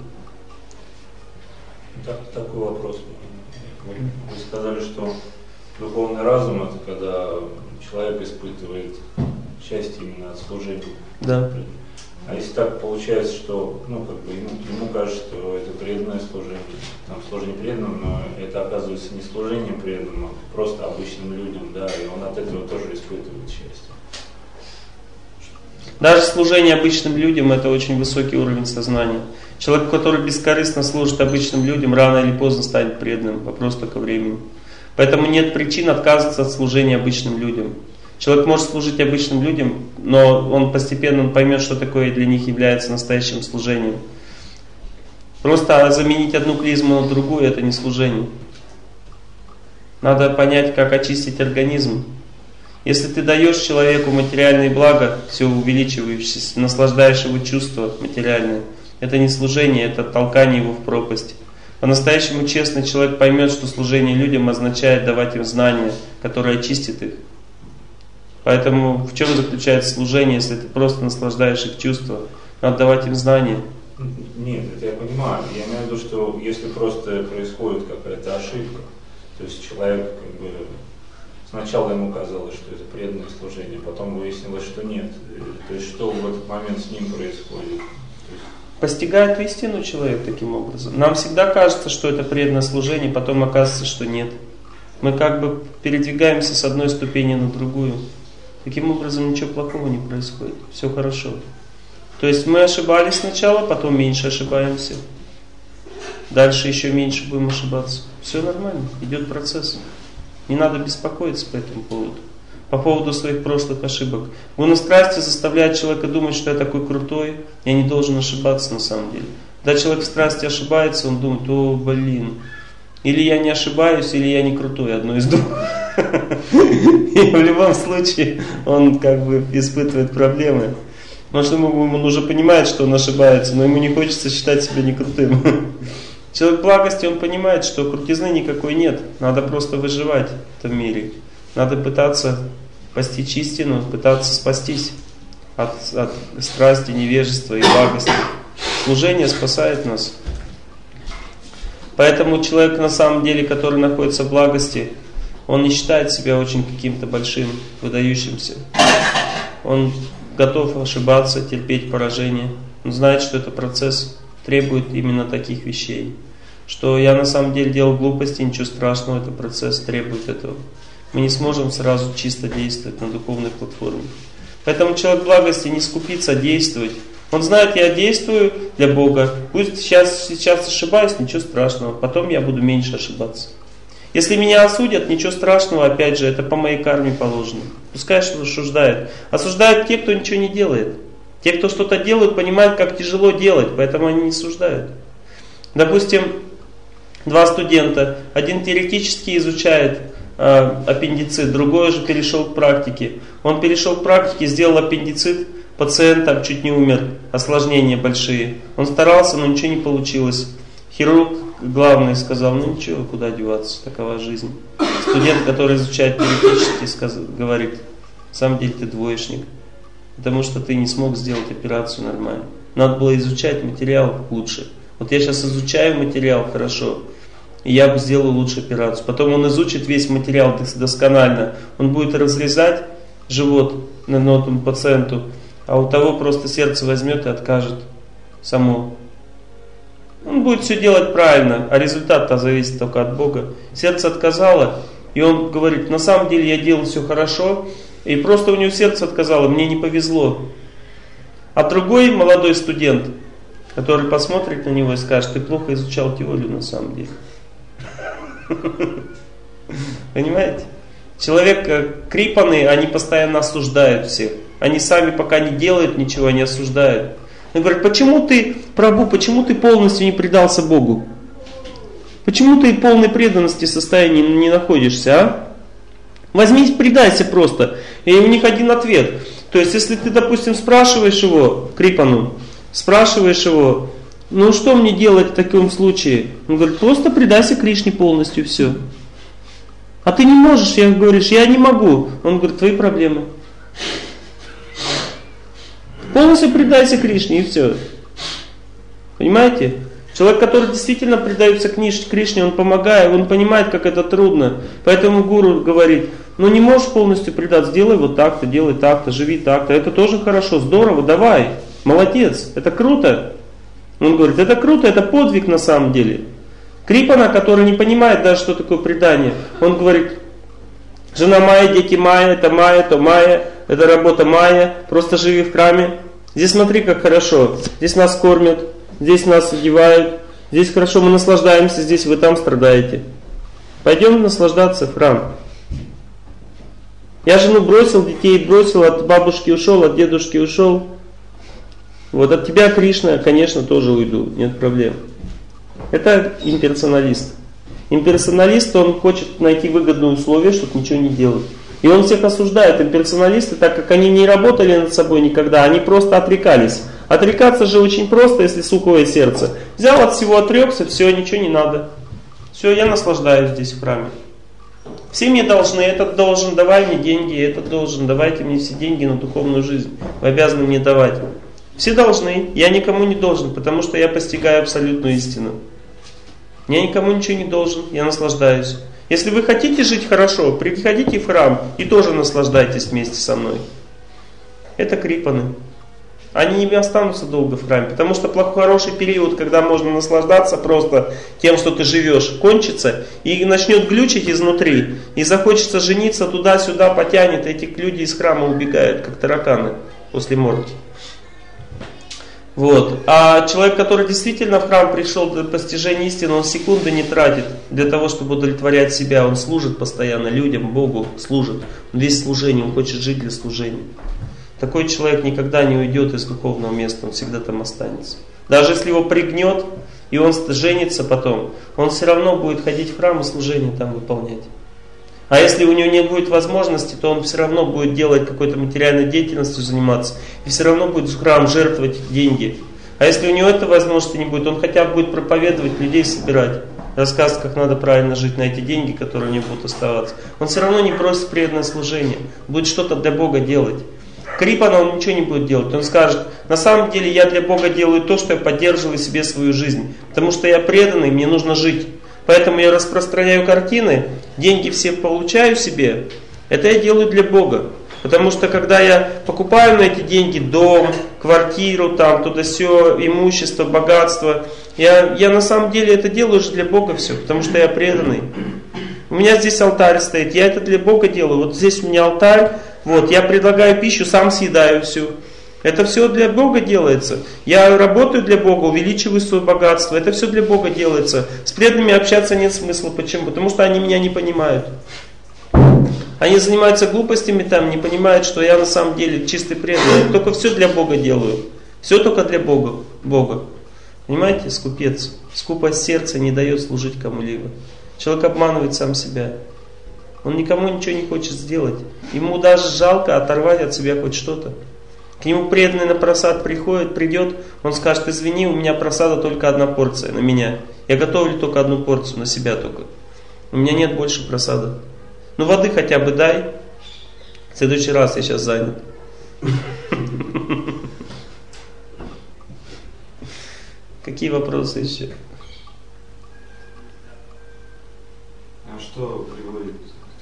Так, такой вопрос. Вы сказали, что духовный разум это когда человек испытывает счастье именно от служения. Да. А если так получается, что ну, как бы ему, ему кажется, что это преданное служение, там служение преданным, но это оказывается не служение преданным, а просто обычным людям, да, и он от этого тоже испытывает счастье. Даже служение обычным людям это очень высокий уровень сознания. Человек, который бескорыстно служит обычным людям, рано или поздно станет преданным. Вопрос только времени. Поэтому нет причин отказываться от служения обычным людям. Если человек, который бескорыстно служит обычным людям, рано или поздно станет преданным. Вопрос только времени. Поэтому нет причин отказываться от служения обычным людям. Поэтому нет причин отказываться от служения обычным людям. Человек может служить обычным людям, но он постепенно поймет, что такое для них является настоящим служением. Просто заменить одну клизму на другую — это не служение. Надо понять, как очистить организм. Если ты даешь человеку материальные блага, все увеличивающиеся, наслаждаешь его чувства материальные, это не служение, это толкание его в пропасть. По-настоящему честный человек поймет, что служение людям означает давать им знания, которые очистят их. Поэтому в чем заключается служение, если ты просто наслаждаешь их чувства? Надо давать им знания. Нет, это я понимаю. Я имею в виду, что если просто происходит какая-то ошибка, то есть человек как бы сначала ему казалось, что это преданное служение, потом выяснилось, что нет. То есть что в этот момент с ним происходит? Постигает истину человек таким образом. Нам всегда кажется, что это преданное служение, потом оказывается, что нет. Мы как бы передвигаемся с одной ступени на другую. Таким образом ничего плохого не происходит. Все хорошо. То есть мы ошибались сначала, потом меньше ошибаемся. Дальше еще меньше будем ошибаться. Все нормально, идет процесс. Не надо беспокоиться по этому поводу. По поводу своих прошлых ошибок. Гуна страсти заставляет человека думать, что я такой крутой, я не должен ошибаться на самом деле. Когда человек в страсти ошибается, он думает: о, блин, или я не ошибаюсь, или я не крутой, одно из двух. И в любом случае он как бы испытывает проблемы. Потому что ему, он уже понимает, что он ошибается, но ему не хочется считать себя не крутым. Человек благости, он понимает, что крутизны никакой нет. Надо просто выживать в этом мире. Надо пытаться постичь истину, пытаться спастись от, от страсти, невежества и благости. Служение спасает нас. Поэтому человек на самом деле, который находится в благости, он не считает себя очень каким-то большим, выдающимся. Он готов ошибаться, терпеть поражение. Он знает, что этот процесс требует именно таких вещей. Что я на самом деле делал глупости, ничего страшного, этот процесс требует этого. Мы не сможем сразу чисто действовать на духовной платформе. Поэтому человек благости не скупится, а действовать. Он знает, я действую для Бога. Пусть сейчас, сейчас ошибаюсь, ничего страшного. Потом я буду меньше ошибаться. Если меня осудят, ничего страшного, опять же, это по моей карме положено. Пускай осуждают. Осуждают те, кто ничего не делает. Те, кто что-то делают, понимают, как тяжело делать, поэтому они не осуждают. Допустим, два студента. Один теоретически изучает э, аппендицит, другой же перешел к практике. Он перешел к практике, сделал аппендицит, пациент там чуть не умер, осложнения большие. Он старался, но ничего не получилось. Хирург главный сказал: ну ничего, куда деваться, такова жизнь. Студент, который изучает теоретически, сказ... говорит: на самом деле ты двоечник, потому что ты не смог сделать операцию нормально. Надо было изучать материал лучше. Вот я сейчас изучаю материал хорошо, и я бы сделал лучше операцию. Потом он изучит весь материал досконально. Он будет разрезать живот на нотому пациенту, а у того просто сердце возьмет и откажет само. Он будет все делать правильно, а результат-то зависит только от Бога. Сердце отказало, и он говорит: на самом деле я делал все хорошо, и просто у него сердце отказало, мне не повезло. А другой молодой студент, который посмотрит на него и скажет: ты плохо изучал теорию на самом деле. Понимаете? Человек крипаны, они постоянно осуждают всех. Они сами пока не делают ничего, они осуждают. Он говорит: почему ты, Прабху, почему ты полностью не предался Богу? Почему ты в полной преданности состоянии не находишься, а? Возьми, предайся просто. И у них один ответ. То есть, если ты, допустим, спрашиваешь его, Крипану, спрашиваешь его: ну что мне делать в таком случае? Он говорит: просто предайся Кришне полностью, все. А ты не можешь, я говоришь: я не могу. Он говорит: твои проблемы. Полностью предайся Кришне, и все. Понимаете? Человек, который действительно предается Кришне, он помогает, он понимает, как это трудно. Поэтому гуру говорит: ну не можешь полностью предаться, делай вот так-то, делай так-то, живи так-то. Это тоже хорошо, здорово, давай, молодец, это круто. Он говорит: это круто, это подвиг на самом деле. Крипана, который не понимает даже, что такое предание, он говорит: жена Майя, дети Майя, это Майя, то Майя, это работа Майя, просто живи в храме. Здесь смотри, как хорошо, здесь нас кормят, здесь нас одевают, здесь хорошо, мы наслаждаемся, здесь вы там страдаете. Пойдем наслаждаться в храм. Я жену бросил, детей бросил, от бабушки ушел, от дедушки ушел. Вот от тебя, Кришна, конечно, тоже уйду, нет проблем. Это имперсоналист. Имперсоналист, он хочет найти выгодные условия, чтобы ничего не делать. И он всех осуждает, имперсоналисты, так как они не работали над собой никогда, они просто отрекались. Отрекаться же очень просто, если сухое сердце. Взял от всего, отрекся, все, ничего не надо. Все, я наслаждаюсь здесь в храме. Все мне должны, этот должен, давай мне деньги, этот должен, давайте мне все деньги на духовную жизнь. Вы обязаны мне давать. Все должны, я никому не должен, потому что я постигаю абсолютную истину. Я никому ничего не должен, я наслаждаюсь. Если вы хотите жить хорошо, приходите в храм и тоже наслаждайтесь вместе со мной. Это крипаны. Они не останутся долго в храме, потому что плохой, хороший период, когда можно наслаждаться просто тем, что ты живешь, кончится и начнет глючить изнутри, и захочется жениться туда-сюда, потянет, и эти люди из храма убегают, как тараканы после морги. Вот. А человек, который действительно в храм пришел для постижения истины, он секунды не тратит для того, чтобы удовлетворять себя. Он служит постоянно людям, Богу служит. Он весь служение, он хочет жить для служения. Такой человек никогда не уйдет из духовного места, он всегда там останется. Даже если его пригнет, и он женится потом, он все равно будет ходить в храм и служение там выполнять. А если у него не будет возможности, то он все равно будет делать какой-то материальной деятельностью, заниматься. И все равно будет в храм жертвовать деньги. А если у него этой возможности не будет, он хотя бы будет проповедовать, людей собирать. Рассказывать, как надо правильно жить на эти деньги, которые у него будут оставаться. Он все равно не просит преданное служение. Будет что-то для Бога делать. Крипана он ничего не будет делать. Он скажет, на самом деле я для Бога делаю то, что я поддерживаю себе свою жизнь. Потому что я преданный, мне нужно жить. Поэтому я распространяю картины, деньги все получаю себе. Это я делаю для Бога. Потому что когда я покупаю на эти деньги дом, квартиру, там, туда-сё, имущество, богатство, я, я на самом деле это делаю же для Бога все, потому что я преданный. У меня здесь алтарь стоит, я это для Бога делаю. Вот здесь у меня алтарь, вот, я предлагаю пищу, сам съедаю всю. Это все для Бога делается. Я работаю для Бога, увеличиваю свое богатство. Это все для Бога делается. С преданными общаться нет смысла. Почему? Потому что они меня не понимают. Они занимаются глупостями там, не понимают, что я на самом деле чистый преданный. Я только все для Бога делаю. Все только для Бога. Бога. Понимаете, скупец. Скупость сердца не дает служить кому-либо. Человек обманывает сам себя. Он никому ничего не хочет сделать. Ему даже жалко оторвать от себя хоть что-то. К нему преданный на просад приходит, придет, он скажет, извини, у меня просада только одна порция на меня. Я готовлю только одну порцию, на себя только. У меня нет больше просада. Ну воды хотя бы дай. В следующий раз я сейчас занят. Какие вопросы еще? А что приводит к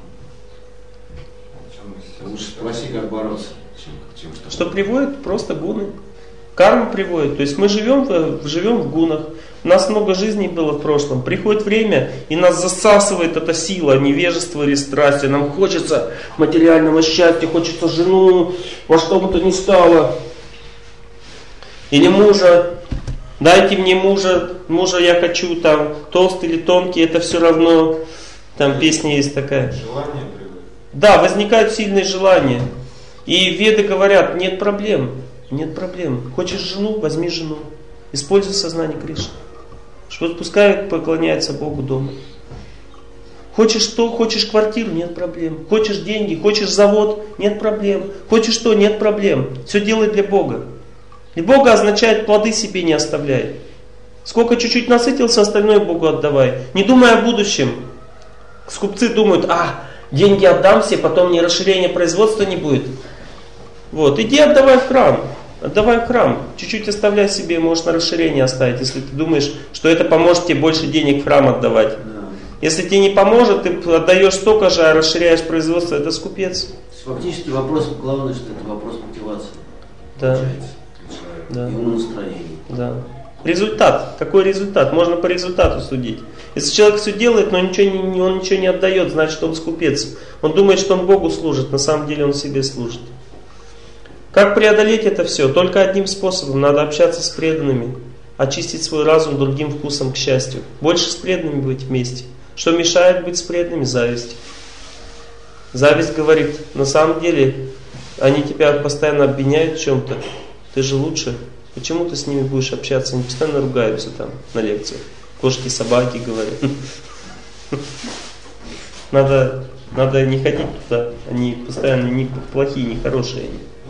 такому? Лучше спроси, как бороться. Чем, чем, что приводит? Просто гуны. Карма приводит. То есть мы живем в, живем в гунах. У нас много жизней было в прошлом. Приходит время, и нас засасывает эта сила, невежество или страсть. И нам хочется материального счастья, хочется жену, во что бы то ни стало. Или мужа. Дайте мне мужа, мужа я хочу, там, толстый или тонкий, это все равно. Там песня есть такая. Желание приводит. Да, возникают сильные желания. И веды говорят, нет проблем, нет проблем. Хочешь жену, возьми жену. Используй сознание Кришны. Что пускай поклоняется Богу дома. Хочешь что, хочешь квартиру, нет проблем. Хочешь деньги, хочешь завод, нет проблем. Хочешь что, нет проблем. Все делай для Бога. И Бога означает плоды себе не оставляй. Сколько чуть-чуть насытился, остальное Богу отдавай. Не думай о будущем. Скупцы думают, а, деньги отдам все, потом мне расширения производства не будет. Вот, иди отдавай в храм. Отдавай в храм. Чуть-чуть оставляй себе, можешь на расширение оставить, если ты думаешь, что это поможет тебе больше денег в храм отдавать. Да. Если тебе не поможет, ты отдаешь столько же, а расширяешь производство, это скупец. Фактически вопрос главный, что это вопрос мотивации. Да. Да. И умонастроения. Да. Результат. Какой результат? Можно по результату судить. Если человек все делает, но ничего не, он ничего не отдает, значит он скупец. Он думает, что он Богу служит, на самом деле он себе служит. Как преодолеть это все? Только одним способом. Надо общаться с преданными. Очистить свой разум другим вкусом к счастью. Больше с преданными быть вместе. Что мешает быть с преданными? Зависть. Зависть говорит, на самом деле, они тебя постоянно обвиняют в чем-то. Ты же лучше. Почему ты с ними будешь общаться? Они постоянно ругаются там на лекциях. Кошки, собаки говорят. Надо, надо не ходить туда. Они постоянно не плохие, не хорошие.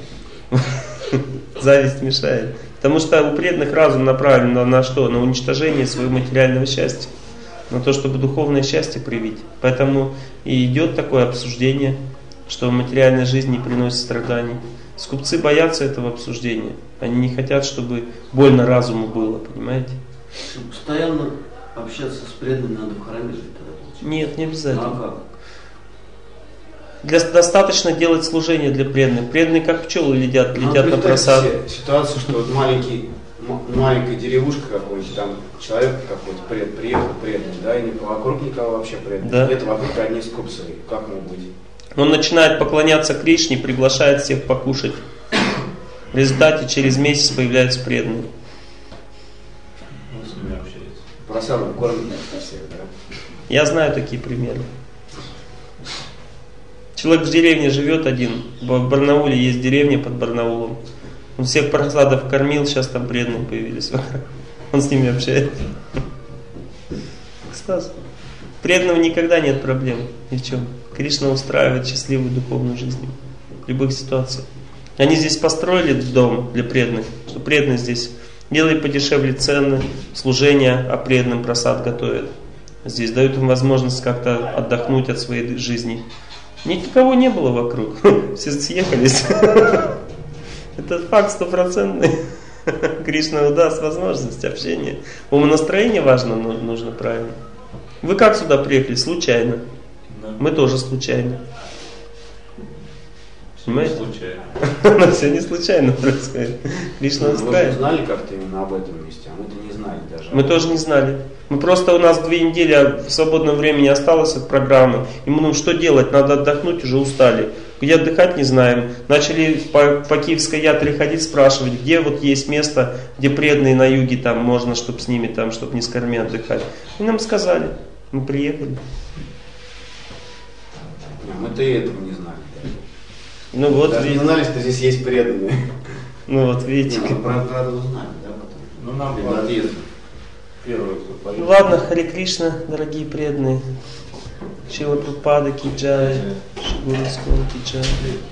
Зависть мешает. Потому что у преданных разум направлен на, на что? На уничтожение своего материального счастья. На то, чтобы духовное счастье привить. Поэтому и идет такое обсуждение, что материальная жизнь не приносит страданий. Скупцы боятся этого обсуждения. Они не хотят, чтобы больно разуму было, понимаете? Чтобы постоянно общаться с преданными, надо в храме жить тогда получается? Нет, не обязательно. Ну, а как? Для, достаточно делать служение для преданных. Преданные как пчелы летят, летят на просад. Ситуация, что вот маленький, маленькая деревушка какой-нибудь, там человек какой-то пред, приехал преданный, да, и не, вокруг никого вообще преданных. Да. Нет, вокруг одни скупцы. Как ему быть? Он начинает поклоняться Кришне, приглашает всех покушать. В результате через месяц появляются преданные. Он с ними общается. Просадом кормят всех, да? Я знаю такие примеры. Человек в деревне живет один. В Барнауле есть деревня под Барнаулом. Он всех просадов кормил, сейчас там преданные появились. Он с ними общается. Экстаз. Преданного никогда нет проблем. Ни в чем. Кришна устраивает счастливую духовную жизнь в любых ситуациях. Они здесь построили дом для преданных, что преданные здесь делают подешевле цены, служения, а преданным просад готовят. Здесь дают им возможность как-то отдохнуть от своей жизни. Никого не было вокруг, все съехались. Это факт стопроцентный. Кришна даст возможность общения. Умонастроение важно, но нужно правильно. Вы как сюда приехали? Случайно. Да. Мы тоже случайно. Понимаете? Случайно. Но все не случайно происходит. Кришна Вы устраивает. же знали как-то именно об этом месте, а мы-то не знали даже. Мы тоже не знали. Мы просто, у нас две недели свободного времени осталось от программы. И мы, ну что делать? Надо отдохнуть, уже устали. Где отдыхать не знаем. Начали по, по Киевской ятре ходить, спрашивать, где вот есть место, где преданные на юге, там можно, чтобы с ними, там, чтобы не с корми отдыхать. И нам сказали. Мы приехали. А мы-то и этого не знали. Ну вот, Даже не видите. знали, что здесь есть преданные. Ну вот, видите. Не, ну, правда, правда узнали, да, потом. Ну нам Перед было отъездом. первый, кто поехал. Ну ладно, Харе Кришна, дорогие преданные. Шрила Прабхупада ки джай, Шри Гуру Скола ки джай.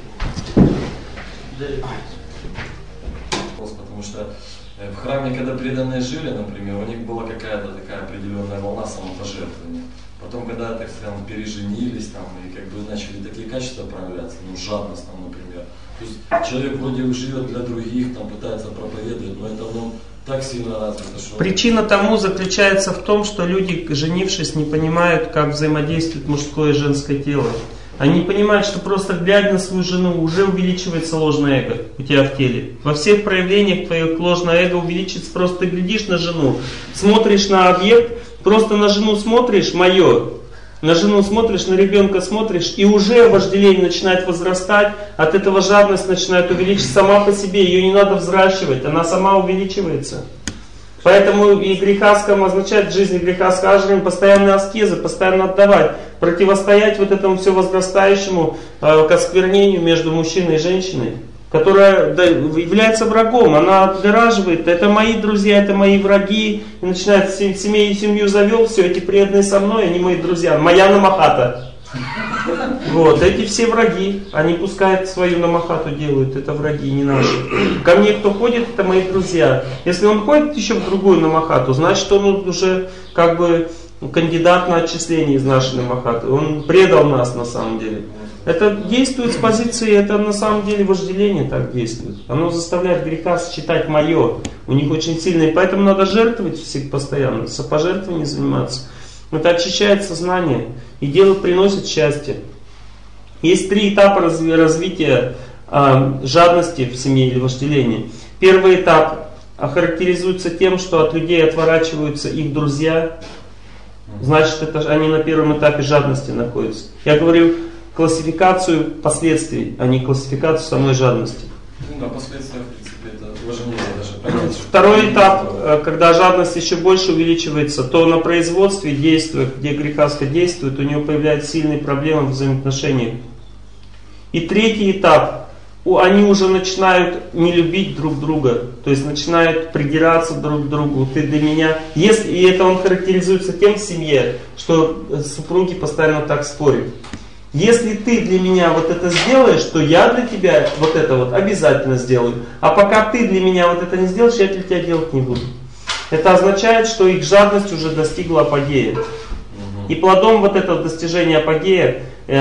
Потому что в храме, когда преданные жили, например, у них была какая-то такая определенная волна самопожертвования. Потом, когда, так скажем, переженились там, и как бы начали такие качества проявляться, ну, жадность там, например. То есть человек вроде живет для других, там, пытается проповедовать, но это ну, так сильно развито, что... Причина тому заключается в том, что люди, женившись, не понимают, как взаимодействует мужское и женское тело. Они не понимают, что просто глядя на свою жену, уже увеличивается ложное эго у тебя в теле. Во всех проявлениях твое ложное эго увеличится, просто ты глядишь на жену, смотришь на объект, просто на жену смотришь, мое, на жену смотришь, на ребенка смотришь, и уже вожделение начинает возрастать, от этого жадность начинает увеличиваться сама по себе, ее не надо взращивать, она сама увеличивается. Поэтому и грехаском означает в жизни грехаскажем постоянные аскезы, постоянно отдавать, противостоять вот этому все возрастающему э, к осквернению между мужчиной и женщиной, которая да, является врагом, она отгораживает, это мои друзья, это мои враги, и начинает семью, семью завел, все эти преданные со мной, они мои друзья, моя намахата. Вот, эти все враги, они пускай свою намахату делают, это враги, не наши. Ко мне кто ходит, это мои друзья. Если он ходит еще в другую намахату, значит он уже как бы кандидат на отчисление из нашей намахаты. Он предал нас на самом деле. Это действует с позиции, это на самом деле вожделение так действует. Оно заставляет греха считать мое. У них очень сильно, и поэтому надо жертвовать всех постоянно, сопожертвованием заниматься. Это очищает сознание, и дело приносит счастье. Есть три этапа развития э, жадности в семье или вожделения. Первый этап охарактеризуется тем, что от людей отворачиваются их друзья. Значит, это, они на первом этапе жадности находятся. Я говорю классификацию последствий, а не классификацию самой жадности. Ну да, последствия, в принципе, это важнее даже понять. Второй этап, когда жадность еще больше увеличивается, то на производстве, действуя, где грехаска действует, у него появляются сильные проблемы в взаимоотношениях И третий этап, они уже начинают не любить друг друга, то есть начинают придираться друг к другу. Ты для меня, если, и это он характеризуется тем в семье, что супруги постоянно так спорят. Если ты для меня вот это сделаешь, то я для тебя вот это вот обязательно сделаю. А пока ты для меня вот это не сделаешь, я для тебя делать не буду. Это означает, что их жадность уже достигла апогея. И плодом вот этого достижения апогея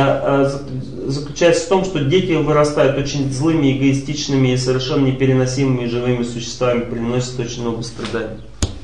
заключается в том, что дети вырастают очень злыми, эгоистичными и совершенно непереносимыми живыми существами, приносят очень много страданий.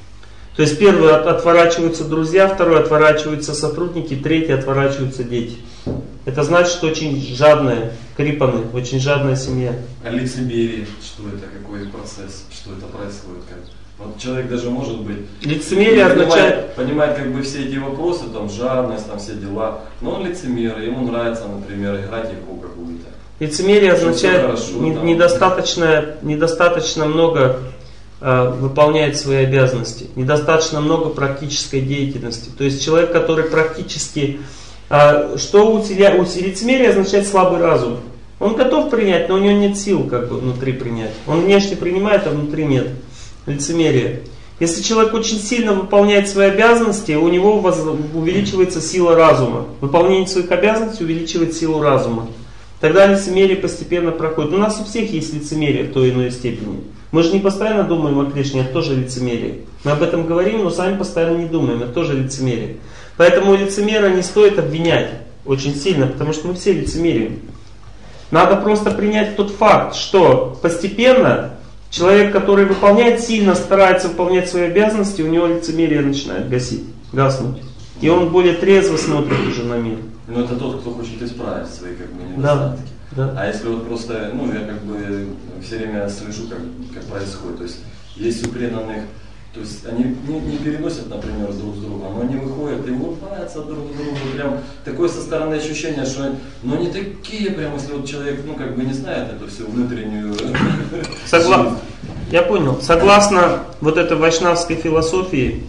То есть первый отворачиваются друзья, второй отворачиваются сотрудники, третий отворачиваются дети. Это значит, что очень жадная, крипаны, очень жадная семья. А лицемерие, что это, какой процесс, что это происходит, как? Вот человек даже может быть, лицемерие понимает, означает, понимает как бы все эти вопросы, там жадность, там все дела, но он лицемер, ему нравится, например, играть игру какую-то. Лицемерие означает хорошо, не, там, недостаточно, недостаточно много э, выполняет свои обязанности, недостаточно много практической деятельности. То есть человек, который практически, э, что у, тебя, у лицемерия означает слабый разум. Он готов принять, но у него нет сил как бы внутри принять. Он внешне принимает, а внутри нет. Лицемерие. Если человек очень сильно выполняет свои обязанности, у него увеличивается сила разума. Выполнение своих обязанностей увеличивает силу разума. Тогда лицемерие постепенно проходит. У нас у всех есть лицемерие в той или иной степени. Мы же не постоянно думаем о Кришне, это тоже лицемерие. Мы об этом говорим, но сами постоянно не думаем, это тоже лицемерие. Поэтому лицемера не стоит обвинять очень сильно, потому что мы все лицемерим. Надо просто принять тот факт, что постепенно человек, который выполняет, сильно старается выполнять свои обязанности, у него лицемерие начинает гасить, гаснуть. И он более трезво смотрит уже на мир. Ну это тот, кто хочет исправить свои как бы недостатки. Да, да. А если вот просто, ну я как бы все время слежу, как, как происходит. То есть есть у преданных, то есть они не, не переносят, например, друг с другом, но они выходят и улыбаются друг другу. Прям такое со стороны ощущение, что они, ну они такие прям, если вот человек, ну как бы не знает эту всю внутреннюю. Согла... Я понял. Согласно вот этой вайшнавской философии,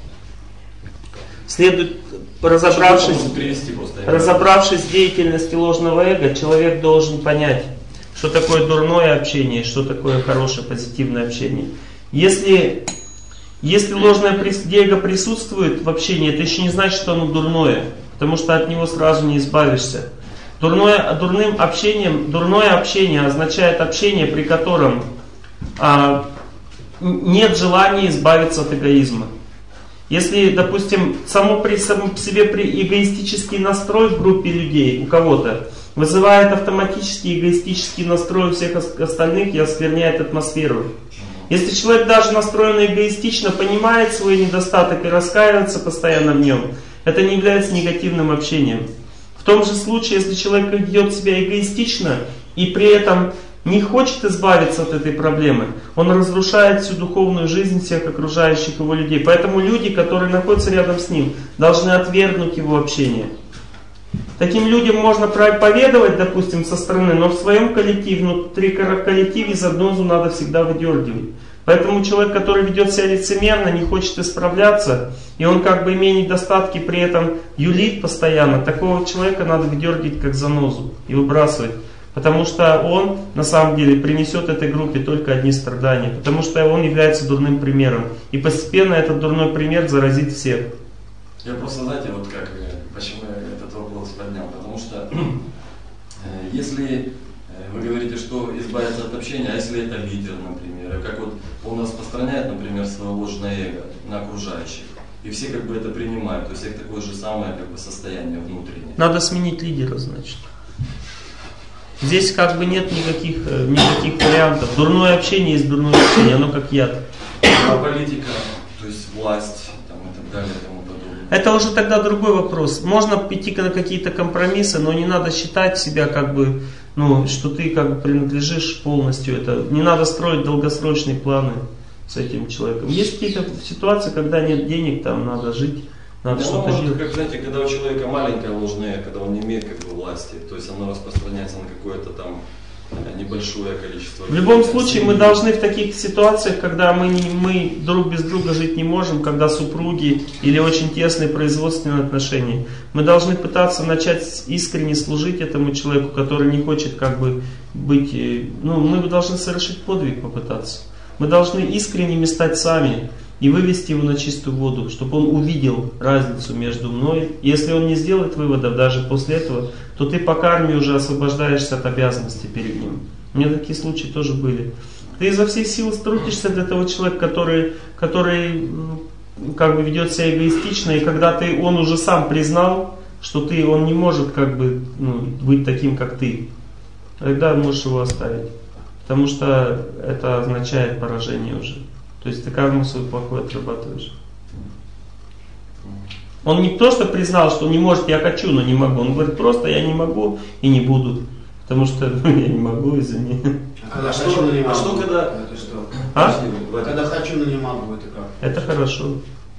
следует, разобравшись, разобравшись в деятельности ложного эго, человек должен понять, что такое дурное общение, что такое хорошее позитивное общение. Если, если ложное эго присутствует в общении, это еще не значит, что оно дурное, потому что от него сразу не избавишься. Дурное, дурным общением, дурное общение означает общение, при котором а, нет желания избавиться от эгоизма. Если, допустим, само при самом себе при эгоистический настрой в группе людей у кого-то вызывает автоматически эгоистический настрой у всех остальных и оскверняет атмосферу. Если человек даже настроен эгоистично, понимает свой недостаток и раскаивается постоянно в нем, это не является негативным общением. В том же случае, если человек ведет себя эгоистично и при этом не хочет избавиться от этой проблемы, он разрушает всю духовную жизнь всех окружающих его людей. Поэтому люди, которые находятся рядом с ним, должны отвергнуть его общение. Таким людям можно проповедовать, допустим, со стороны, но в своем коллективе, внутри коллектива загнозу надо всегда выдергивать. Поэтому человек, который ведет себя лицемерно, не хочет исправляться, и он как бы имея недостатки, при этом юлит постоянно, такого человека надо выдергивать как занозу и выбрасывать. Потому что он на самом деле принесет этой группе только одни страдания. Потому что он является дурным примером. И постепенно этот дурной пример заразит всех. Я просто, знаете, вот как, почему я этот вопрос поднял. Потому что если вы говорите, что избавиться от общения, а если это лидер, например, как вот он распространяет, например, свое ложное эго на окружающих. И все как бы это принимают. То есть это такое же самое как бы состояние внутреннее. Надо сменить лидера, значит. Здесь как бы нет никаких, никаких вариантов. Дурное общение есть дурное общение, оно как яд. А политика, то есть власть там, и так далее и тому подобное. Это уже тогда другой вопрос. Можно идти на какие-то компромиссы, но не надо считать себя как бы, ну, что ты как бы принадлежишь полностью. Это не надо строить долгосрочные планы с этим человеком. Есть какие-то ситуации, когда нет денег, там надо жить. Надо да, что-то может, делать. как, знаете, когда у человека маленькое ложное, когда он не имеет как бы власти, то есть оно распространяется на какое-то там небольшое количество. В любом случае мы должны в таких ситуациях, когда мы, не, мы друг без друга жить не можем, когда супруги или очень тесные производственные отношения, мы должны пытаться начать искренне служить этому человеку, который не хочет как бы быть, ну мы должны совершить подвиг попытаться. Мы должны искренними стать сами и вывести его на чистую воду, чтобы он увидел разницу между мной. Если он не сделает выводов даже после этого, то ты по карме уже освобождаешься от обязанностей перед ним. У меня такие случаи тоже были. Ты изо всей силы трудишься для того человека, который, который ну, как бы ведет себя эгоистично, и когда ты, он уже сам признал, что ты, он не может как бы ну, быть таким, как ты, тогда можешь его оставить. Потому что это означает поражение уже. То есть ты карму свою плохую отрабатываешь. Он не то, что признал, что не может, я хочу, но не могу. Он говорит, просто я не могу и не буду. Потому что ну, я не могу, извини. А когда хочу, но не могу. А что когда? Это что? А? Когда хочу, но не могу, это как? Это хорошо.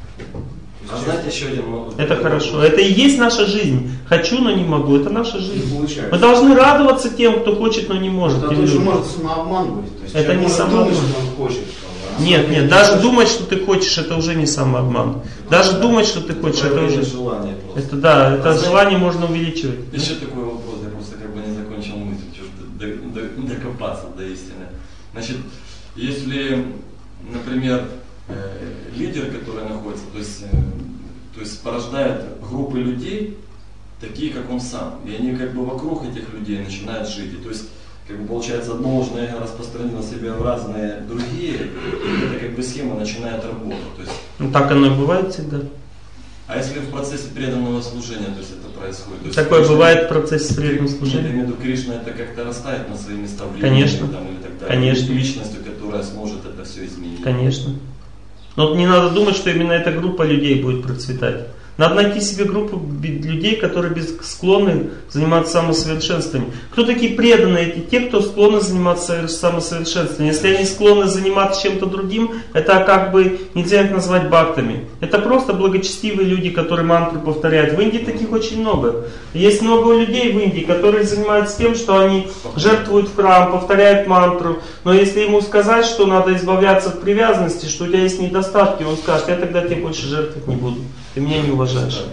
А знаете еще один вопрос? Это хорошо. Это и есть наша жизнь. Хочу, но не могу. Это наша Не жизнь. получается. Мы должны радоваться тем, кто хочет, но не может. Это Тем тоже людям. может самообман быть. То есть Это человек не может самообман. думать, что он хочет. а Нет, сам нет, не даже хочет. думать, что ты хочешь, это уже не самообман. Даже думать, что ты хочешь, это уже... желание просто. Это да, это А знаете, желание можно увеличивать. Еще такой вопрос, я просто как бы не закончил мысль, что-то до- до- докопаться до истины. Значит, если, например, э, лидер, который находится, то есть, э, то есть порождает группы людей, такие как он сам, и они как бы вокруг этих людей начинают жить. И, то есть, как бы получается, одно ложное распространено на себя в разные другие, и эта как бы схема начинает работать. То есть, Ну так оно и бывает всегда. а если в процессе преданного служения, то есть это происходит? То есть Такое Кришна- бывает в процессе преданного Я служения. имею в виду, Кришна это как-то расставит на свои места в Конечно. там, или так далее. Конечно. Личностью, которая сможет это все изменить. Конечно. Но вот не надо думать, что именно эта группа людей будет процветать. Надо найти себе группу людей, которые склонны заниматься самосовершенствованием. Кто такие преданные? Эти те, кто склонны заниматься самосовершенствованием. Если они склонны заниматься чем-то другим, это как бы нельзя их назвать бхактами. Это просто благочестивые люди, которые мантру повторяют. В Индии таких очень много. Есть много людей в Индии, которые занимаются тем, что они жертвуют в храм, повторяют мантру. Но если ему сказать, что надо избавляться от привязанности, что у тебя есть недостатки, он скажет, я тогда тебе больше жертвовать не буду. Ты меня не уважаешь.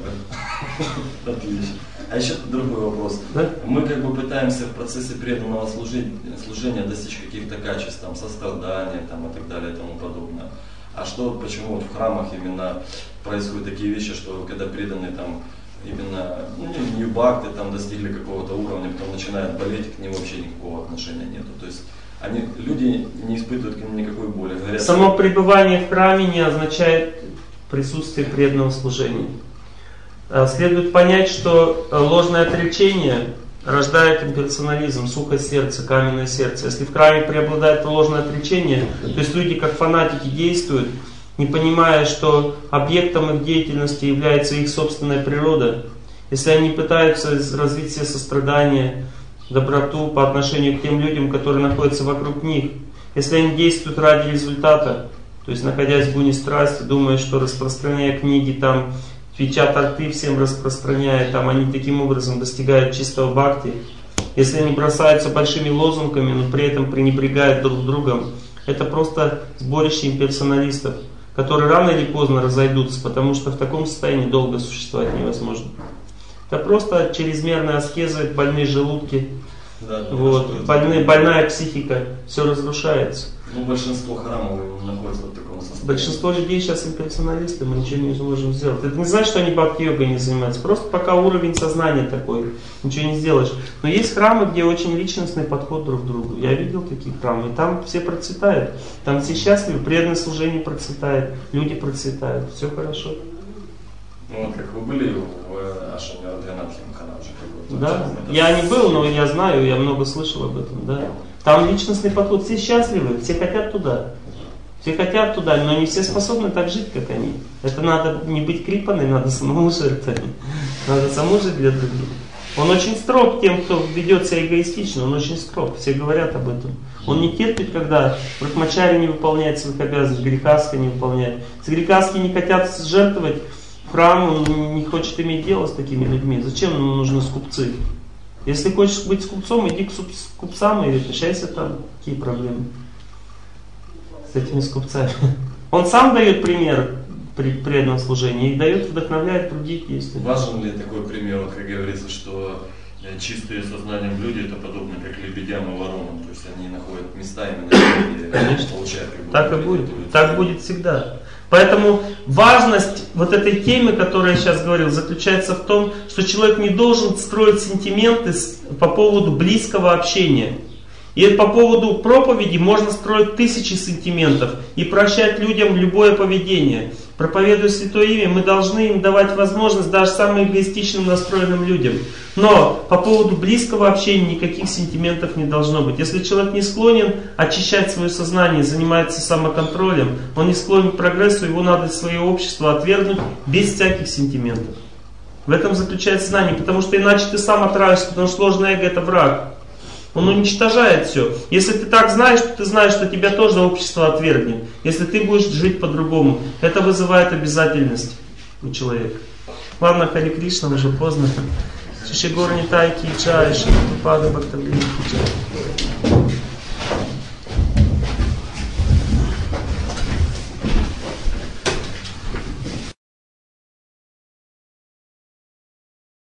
Отлично. А еще другой вопрос. Да? Мы как бы пытаемся в процессе преданного служи- служения достичь каких-то качеств, там, сострадания там, и так далее и тому подобное. А что, почему вот в храмах именно происходят такие вещи, что когда преданные там именно ну, не бхакты там достигли какого-то уровня, потом начинают болеть, к ним вообще никакого отношения нету. То есть они, люди не испытывают к ним никакой боли. Говорят, Само пребывание в храме не означает присутствие преданного служения. Следует понять, что ложное отречение рождает имперсонализм, сухое сердце, каменное сердце. Если в храме преобладает ложное отречение, то есть люди как фанатики действуют, не понимая, что объектом их деятельности является их собственная природа. Если они пытаются развить себе сострадание, доброту по отношению к тем людям, которые находятся вокруг них, если они действуют ради результата, то есть находясь в гуне страсти, думая, что распространяя книги, там, твичат арты всем распространяя, там, они таким образом достигают чистого бхакти. Если они бросаются большими лозунгами, но при этом пренебрегают друг другом, это просто сборище имперсоналистов, которые рано или поздно разойдутся, потому что в таком состоянии долго существовать невозможно. Это просто чрезмерная аскеза, больные желудки, да, да, вот, больные, больная психика, все разрушается. Ну, большинство храмов находится в таком состоянии. Большинство людей сейчас имперсоналисты, мы ничего не можем сделать. Это не значит, что они бхакти-йогой не занимаются. Просто пока уровень сознания такой, ничего не сделаешь. Но есть храмы, где очень личностный подход друг к другу. Я видел такие храмы, и там все процветают. Там все счастливы, преданное служение процветает, люди процветают, все хорошо. Ну, вот как вы были в ашраме Радханатхи Махараджа? Да, я не был, но я знаю, я много слышал об этом, да. Там личностный подход, все счастливы, все хотят туда. Все хотят туда, но не все способны так жить, как они. Это надо не быть крипаной, надо самому жертвовать. Надо самому жить для других. Он очень строг тем, кто ведет себя эгоистично, он очень строг, все говорят об этом. Он не терпит, когда брахмачари не выполняет своих обязанностей, грехаски не выполняет. Если грехаски не хотят жертвовать в храм, он не хочет иметь дело с такими людьми. Зачем ему нужны скупцы? Если хочешь быть купцом, иди к купцам и решайся там. Какие проблемы с этими скупцами? Он сам дает пример при преданном служении и дает, вдохновляет других действий. Важен ли такой пример, вот, как говорится, что чистые сознанием люди это подобно как лебедям и воронам, то есть они находят места именно где получают как бы. Так и будет, так будет всегда. Поэтому важность вот этой темы, которую я сейчас говорил, заключается в том, что человек не должен строить сентименты по поводу близкого общения. И по поводу проповеди можно строить тысячи сентиментов и прощать людям любое поведение. Проповедуя Святое Имя, мы должны им давать возможность даже самым эгоистичным настроенным людям. Но по поводу близкого общения никаких сентиментов не должно быть. Если человек не склонен очищать свое сознание, занимается самоконтролем, он не склонен к прогрессу, его надо свое общество отвергнуть без всяких сентиментов. В этом заключается знание, потому что иначе ты сам отравишься, потому что ложное эго это враг. Он уничтожает все. Если ты так знаешь, то ты знаешь, что тебя тоже общество отвергнет. Если ты будешь жить по-другому, это вызывает обязательность у человека. Ладно, Хари Кришна, уже поздно. Шишигор Нитай Ки Джай, Шри Прабхупада Бхактивинода Ки Джай.